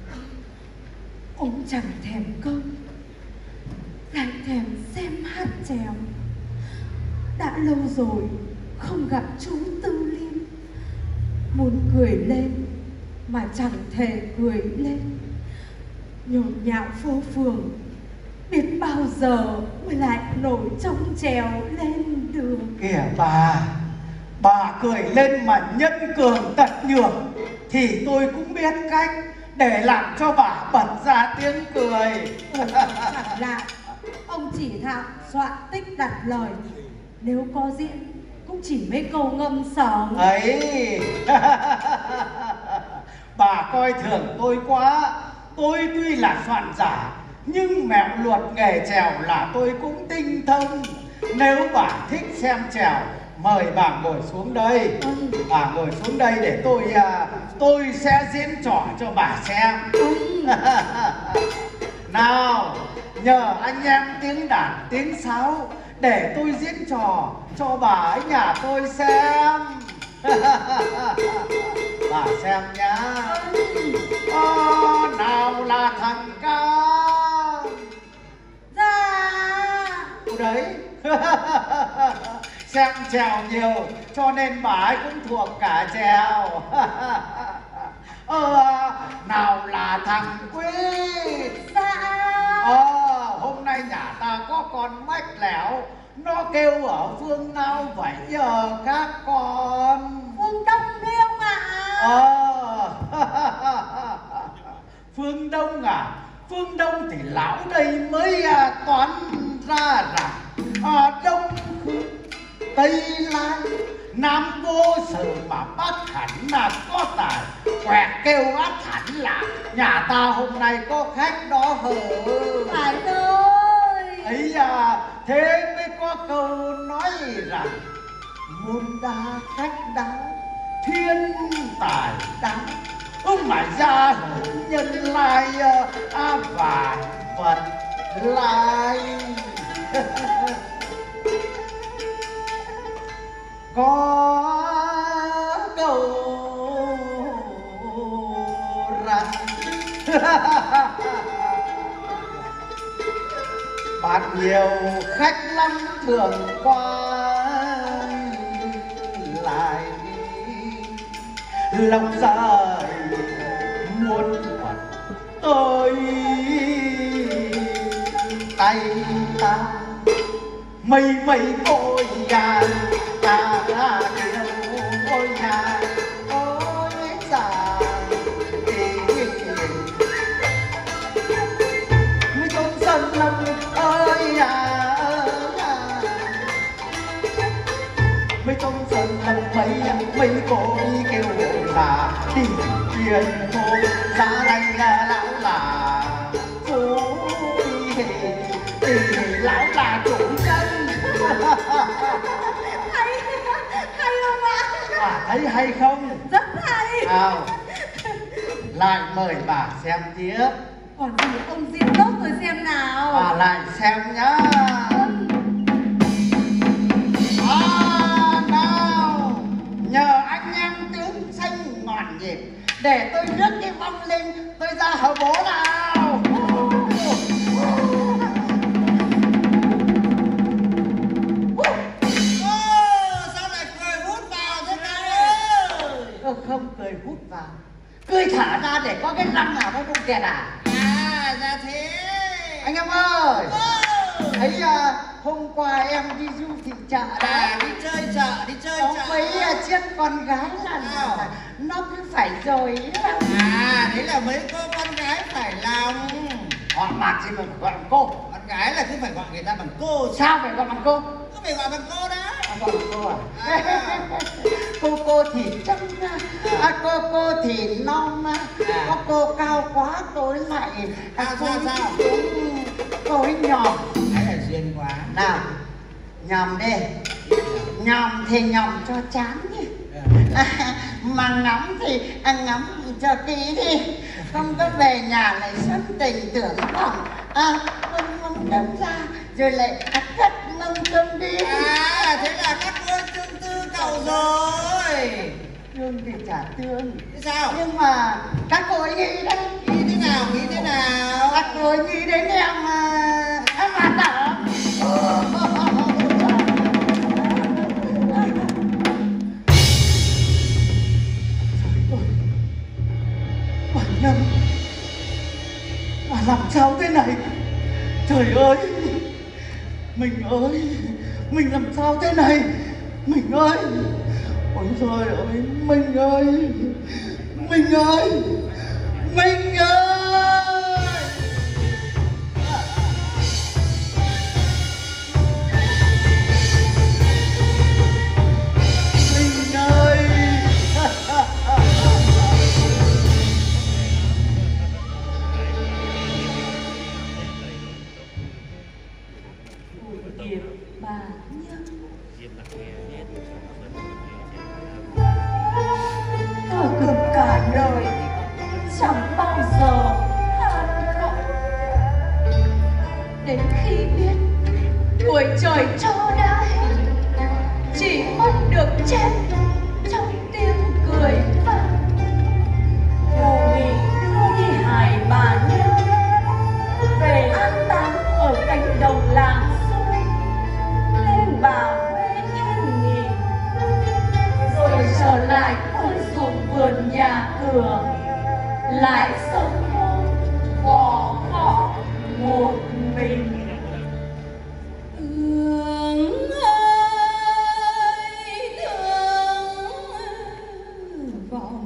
S7: ông chẳng thèm cơm, lại thèm xem hát trèo. Đã lâu rồi không gặp chú Tư Liên, muốn cười lên mà chẳng thể cười lên. Nhộn nhạo phố phường, biết bao giờ mới lại nổi trống trèo lên đường.
S2: Kìa bà cười lên mà nhân cường tật nhường, thì tôi cũng biết cách để làm cho bà bật ra tiếng cười.
S7: Chẳng lạ, ông chỉ thạo soạn tích đặt lời, nếu có diễn cũng chỉ mấy câu ngâm sởm
S2: ấy. Bà coi thường tôi quá. Tôi tuy là soạn giả, nhưng mẹo luật nghề trèo là tôi cũng tinh thông. Nếu bà thích xem trèo, mời bà ngồi xuống đây. Bà ngồi xuống đây để tôi sẽ diễn trò cho bà xem. Nào, nhờ anh em tiếng đàn tiếng sáo để tôi diễn trò cho bà ở nhà tôi xem. Bà xem nhá. Nào là thằng Cam.
S7: Dạ.
S2: Đấy. Xem trèo nhiều cho nên bà ấy cũng thuộc cả trèo. Nào là thằng Quyết.
S7: Dạ.
S2: Hôm nay nhà ta có con mách lẻo, nó kêu ở phương nào vậy các con?
S7: Phương Đông đấy ông ạ.
S2: Phương Đông à? Phương Đông thì lão đây mới toán ra rằng Đông Tây Lan Nam vô sự mà bắt hẳn là có tài, quẹt kêu át hẳn là nhà ta hôm nay có khách đó hờ.
S7: Phải rồi.
S2: Ấy thế mới có câu nói rằng muôn đa khách đáo, thiên tài đáng, mà ra nhân lai và Phật lai. Có câu rằng bạn nhiều khách lắm thường qua lại, lòng dài muôn vật tôi tay ta mây ôi nhà ta yêu ôi nhà ôi già mới trốn sân lâm ơi mấy trốn sân lâm mấy cô kêu là đi truyền thôi giá đánh lão là chú thì lão là chủ nhân.
S7: Hay không ạ?
S2: Thấy hay không?
S7: Rất hay.
S2: Lại mời bà xem tiếp.
S7: Còn gì ông diễn tốt rồi xem nào.
S2: Lại xem nhá. Nào, nhờ anh em tướng xanh ngọn nhịp để tôi rước cái vong linh tôi ra hở bố nào.
S10: Sao lại cười hút vào thế này?
S2: Không cười hút vào, cười thả ra để có cái răng nào nó không kẹt à?
S10: Ra thế.
S2: Anh em ơi, thấy hôm qua em đi du thị chợ đấy,
S10: đi chơi chợ.
S2: Có mấy chiếc con gái là nó cứ phải rồi.
S10: Đấy là mấy cô con gái phải lòng.
S2: Họ mặc gì mà gọi bằng cô?
S10: Con gái là cứ phải gọi người ta bằng cô.
S2: Sao phải gọi bằng cô?
S10: Cứ phải gọi bằng cô đó. còn cô thì trắng cô thì non có cô cao quá cô ấy lại cô ấy nhòm
S11: Đấy là duyên quá.
S10: nào nhòm đi nhòm thì nhòm cho chán đi mà ngắm thì ngắm cho kỹ đi, không có về nhà lại xuất tình tưởng lòng mông đâm ra rồi lại cắt mông cơm đi.
S11: Thế là các ngươi tương tư cầu rồi.
S10: Tương thì chả tương.
S11: Thế sao?
S10: Nhưng mà các cô ấy nghĩ đấy.
S11: Nghĩ thế nào?
S10: Các cô ấy nghĩ đến em mà đỡ.
S2: Nhâm, mà làm sao thế này? Trời ơi, mình làm sao thế này? Mình ơi, ôi trời ơi, mình ơi, mình ơi, mình ơi. Mình ơi.
S5: Bà Nhâm, tôi cực cả đời chẳng bao giờ than khóc, đến khi biết tuổi trời cho đãi chỉ mong được chết trong tiếng cười vang. Phù nghị đưa đi hài bà Nhâm về an táng ở cạnh đồng làng nên bà Huệ yên nghỉ, rồi trở lại ngôi ruộng vườn nhà cửa, lại sống bỏ ngỏ một mình. Thương ơi thương vòng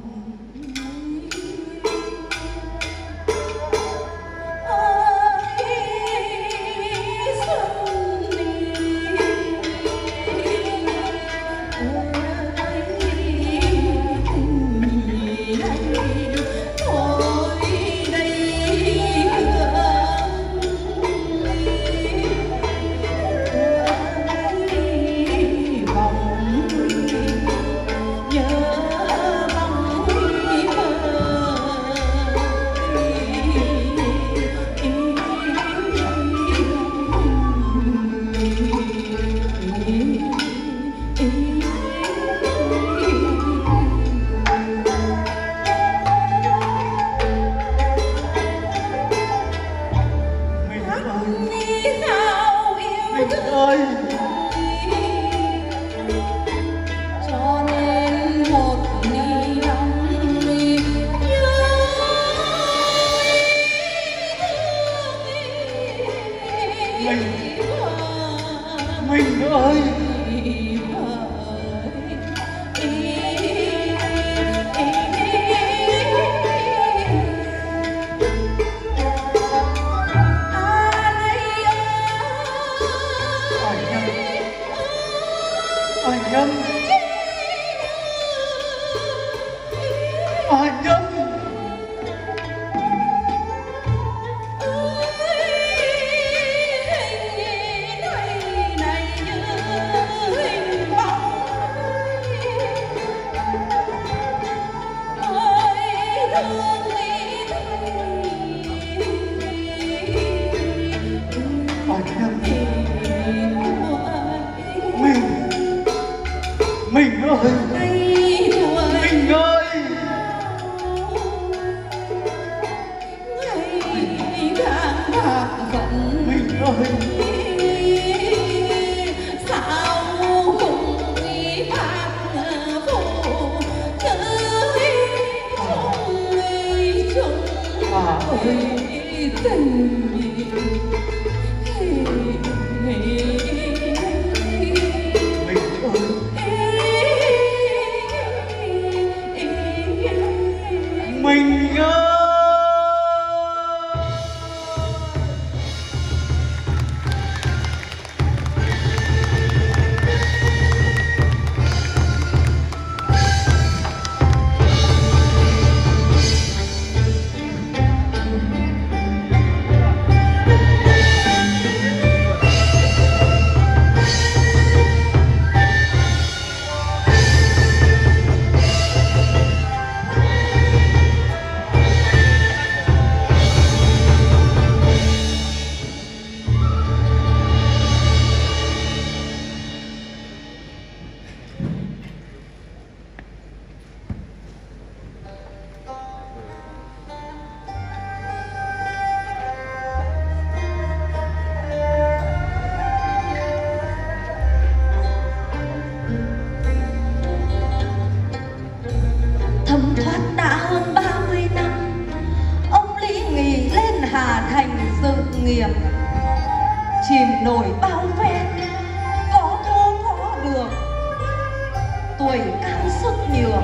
S4: nghiệp, chìm nổi bao phen, có thô có được, tuổi cao sức nhược,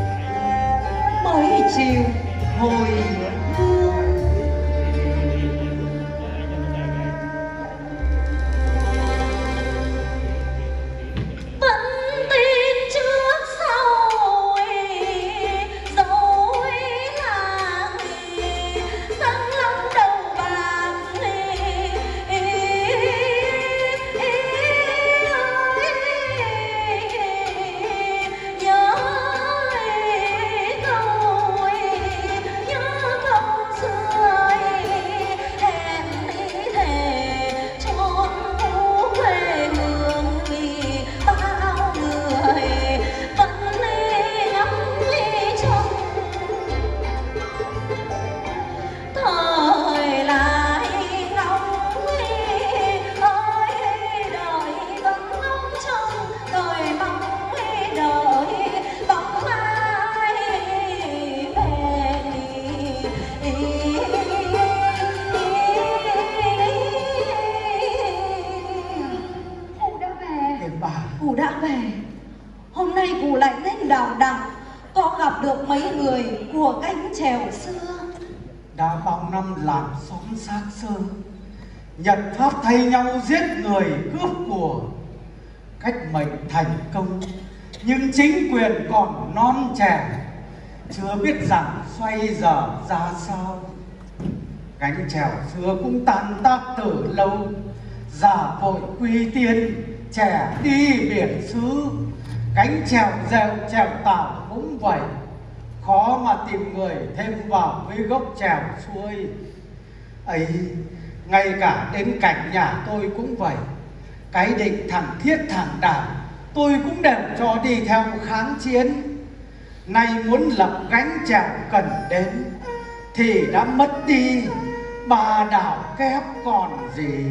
S4: mới chiều hồi hương. Cụ đã về. Hôm nay cụ lại lên đảo đặng, có gặp được mấy người của gánh chèo xưa.
S2: Đã bao năm làm xóm xác xơ, Nhật Pháp thay nhau giết người cướp của, cách mệnh thành công, nhưng chính quyền còn non trẻ, chưa biết rằng xoay giờ ra sao. Gánh chèo xưa cũng tan tác từ lâu, già vội quy tiên, trẻ đi biển xứ. Gánh chèo rèo chèo tàu cũng vậy, khó mà tìm người thêm vào với gốc chèo xuôi ấy. Ngay cả đến cảnh nhà tôi cũng vậy, cái định thẳng thiết thẳng đảng tôi cũng đều cho đi theo kháng chiến. Nay muốn lập gánh chèo cần đến thì đã mất đi, bà đảo kép còn gì.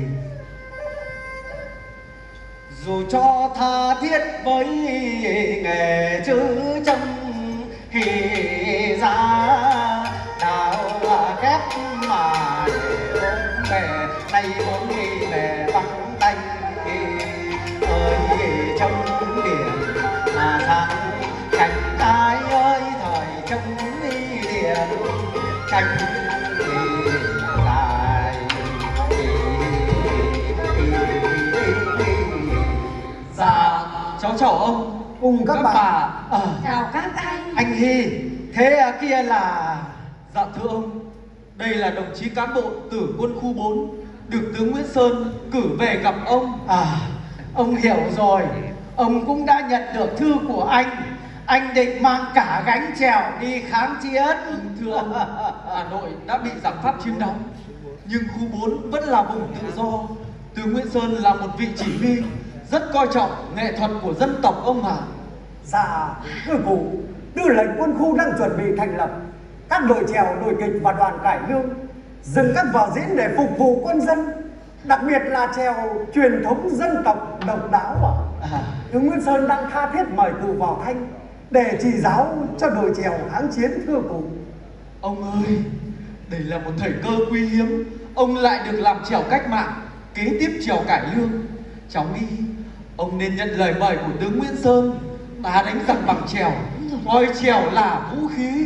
S2: Dù cho tha thiết với nghề chữ trong thì ra đào kép mà để ôm bè, nay muốn đi bè vắng tay ơi trong biển mà sáng cảnh ai ơi thời trong điện cảnh lại.
S3: Dạ, cháu chào ông
S2: cùng các bà.
S4: Chào các anh.
S2: Anh Hy, thế kia là...
S3: Dạ thưa ông, đây là đồng chí cán bộ từ quân khu 4 được tướng Nguyễn Sơn cử về gặp ông.
S2: Ông hiểu rồi, ông cũng đã nhận được thư của anh định mang cả gánh chèo đi kháng chiến.
S3: Thưa ông, Hà Nội đã bị giặc Pháp chiếm đóng, nhưng khu 4 vẫn là vùng tự do. Tướng Nguyễn Sơn là một vị chỉ huy rất coi trọng nghệ thuật của dân tộc ông ạ.
S12: Dạ, thưa cụ, tư lệnh quân khu đang chuẩn bị thành lập các đội chèo, đội kịch và đoàn cải lương, dừng các vở diễn để phục vụ quân dân, đặc biệt là chèo truyền thống dân tộc độc đáo ạ. Tướng Nguyễn Sơn đang tha thiết mời cụ vào Thanh để chỉ giáo cho đội chèo kháng chiến, thưa cụ.
S3: Ông ơi, đây là một thời cơ quý hiếm, ông lại được làm chèo cách mạng, kế tiếp chèo cải lương. Cháu nghĩ ông nên nhận lời mời của tướng Nguyễn Sơn, ta đánh giặc bằng chèo, coi chèo là vũ khí.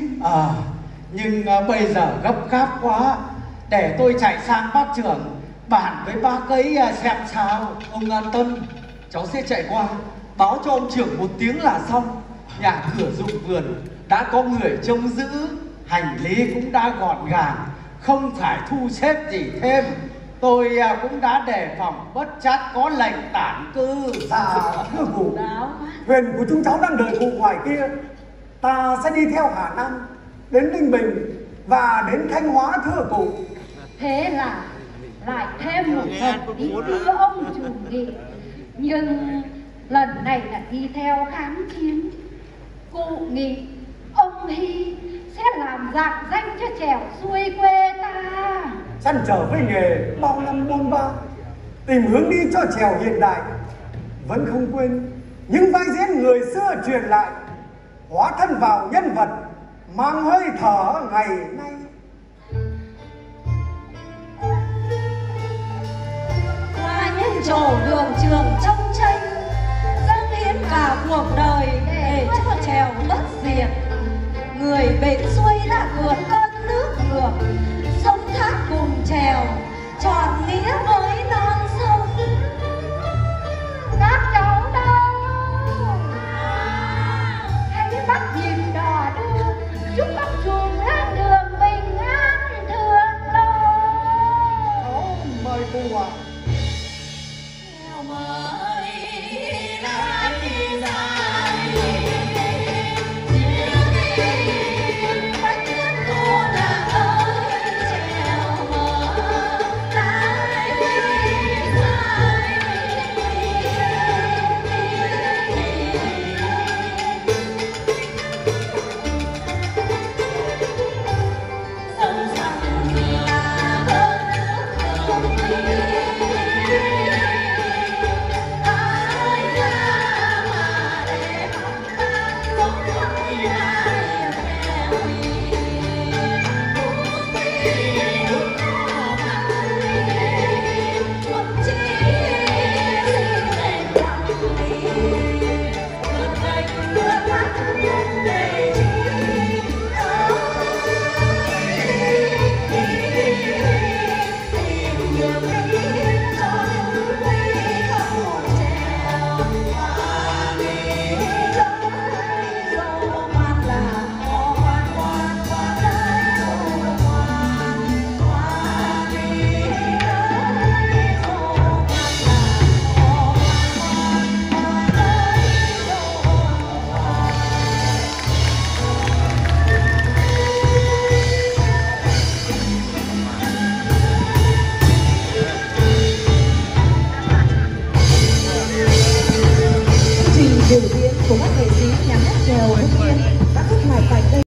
S2: Nhưng bây giờ gấp gáp quá, để tôi chạy sang bác trưởng bàn với bác ấy xem sao.
S3: Ông an tâm, cháu sẽ chạy qua báo cho ông trưởng một tiếng là xong. Nhà cửa dụng vườn đã có người trông giữ,
S2: hành lý cũng đã gọn gàng, không phải thu xếp gì thêm. Tôi cũng đã đề phòng bất trắc có lệnh tản cư.
S12: Dạ, thưa cụ, thuyền của chúng cháu đang đợi cụ ngoài kia. Ta sẽ đi theo Hà Nam đến Ninh Bình và đến Thanh Hóa, thưa cụ.
S5: Thế là lại thêm một phần đi đưa ông chủ nghị, nhưng lần này là đi theo kháng chiến. Cụ nghĩ ông Hy sẽ làm dạng danh cho chèo xuôi quê ta.
S12: Chăn trở với nghề bao năm bôn ba, tìm hướng đi cho chèo hiện đại, vẫn không quên những vai diễn người xưa truyền lại, hóa thân vào nhân vật mang hơi thở ngày nay.
S4: trổ đường trường trong tranh, dâng hiến cả cuộc đời để cho trèo bất diệt. Người bến xuôi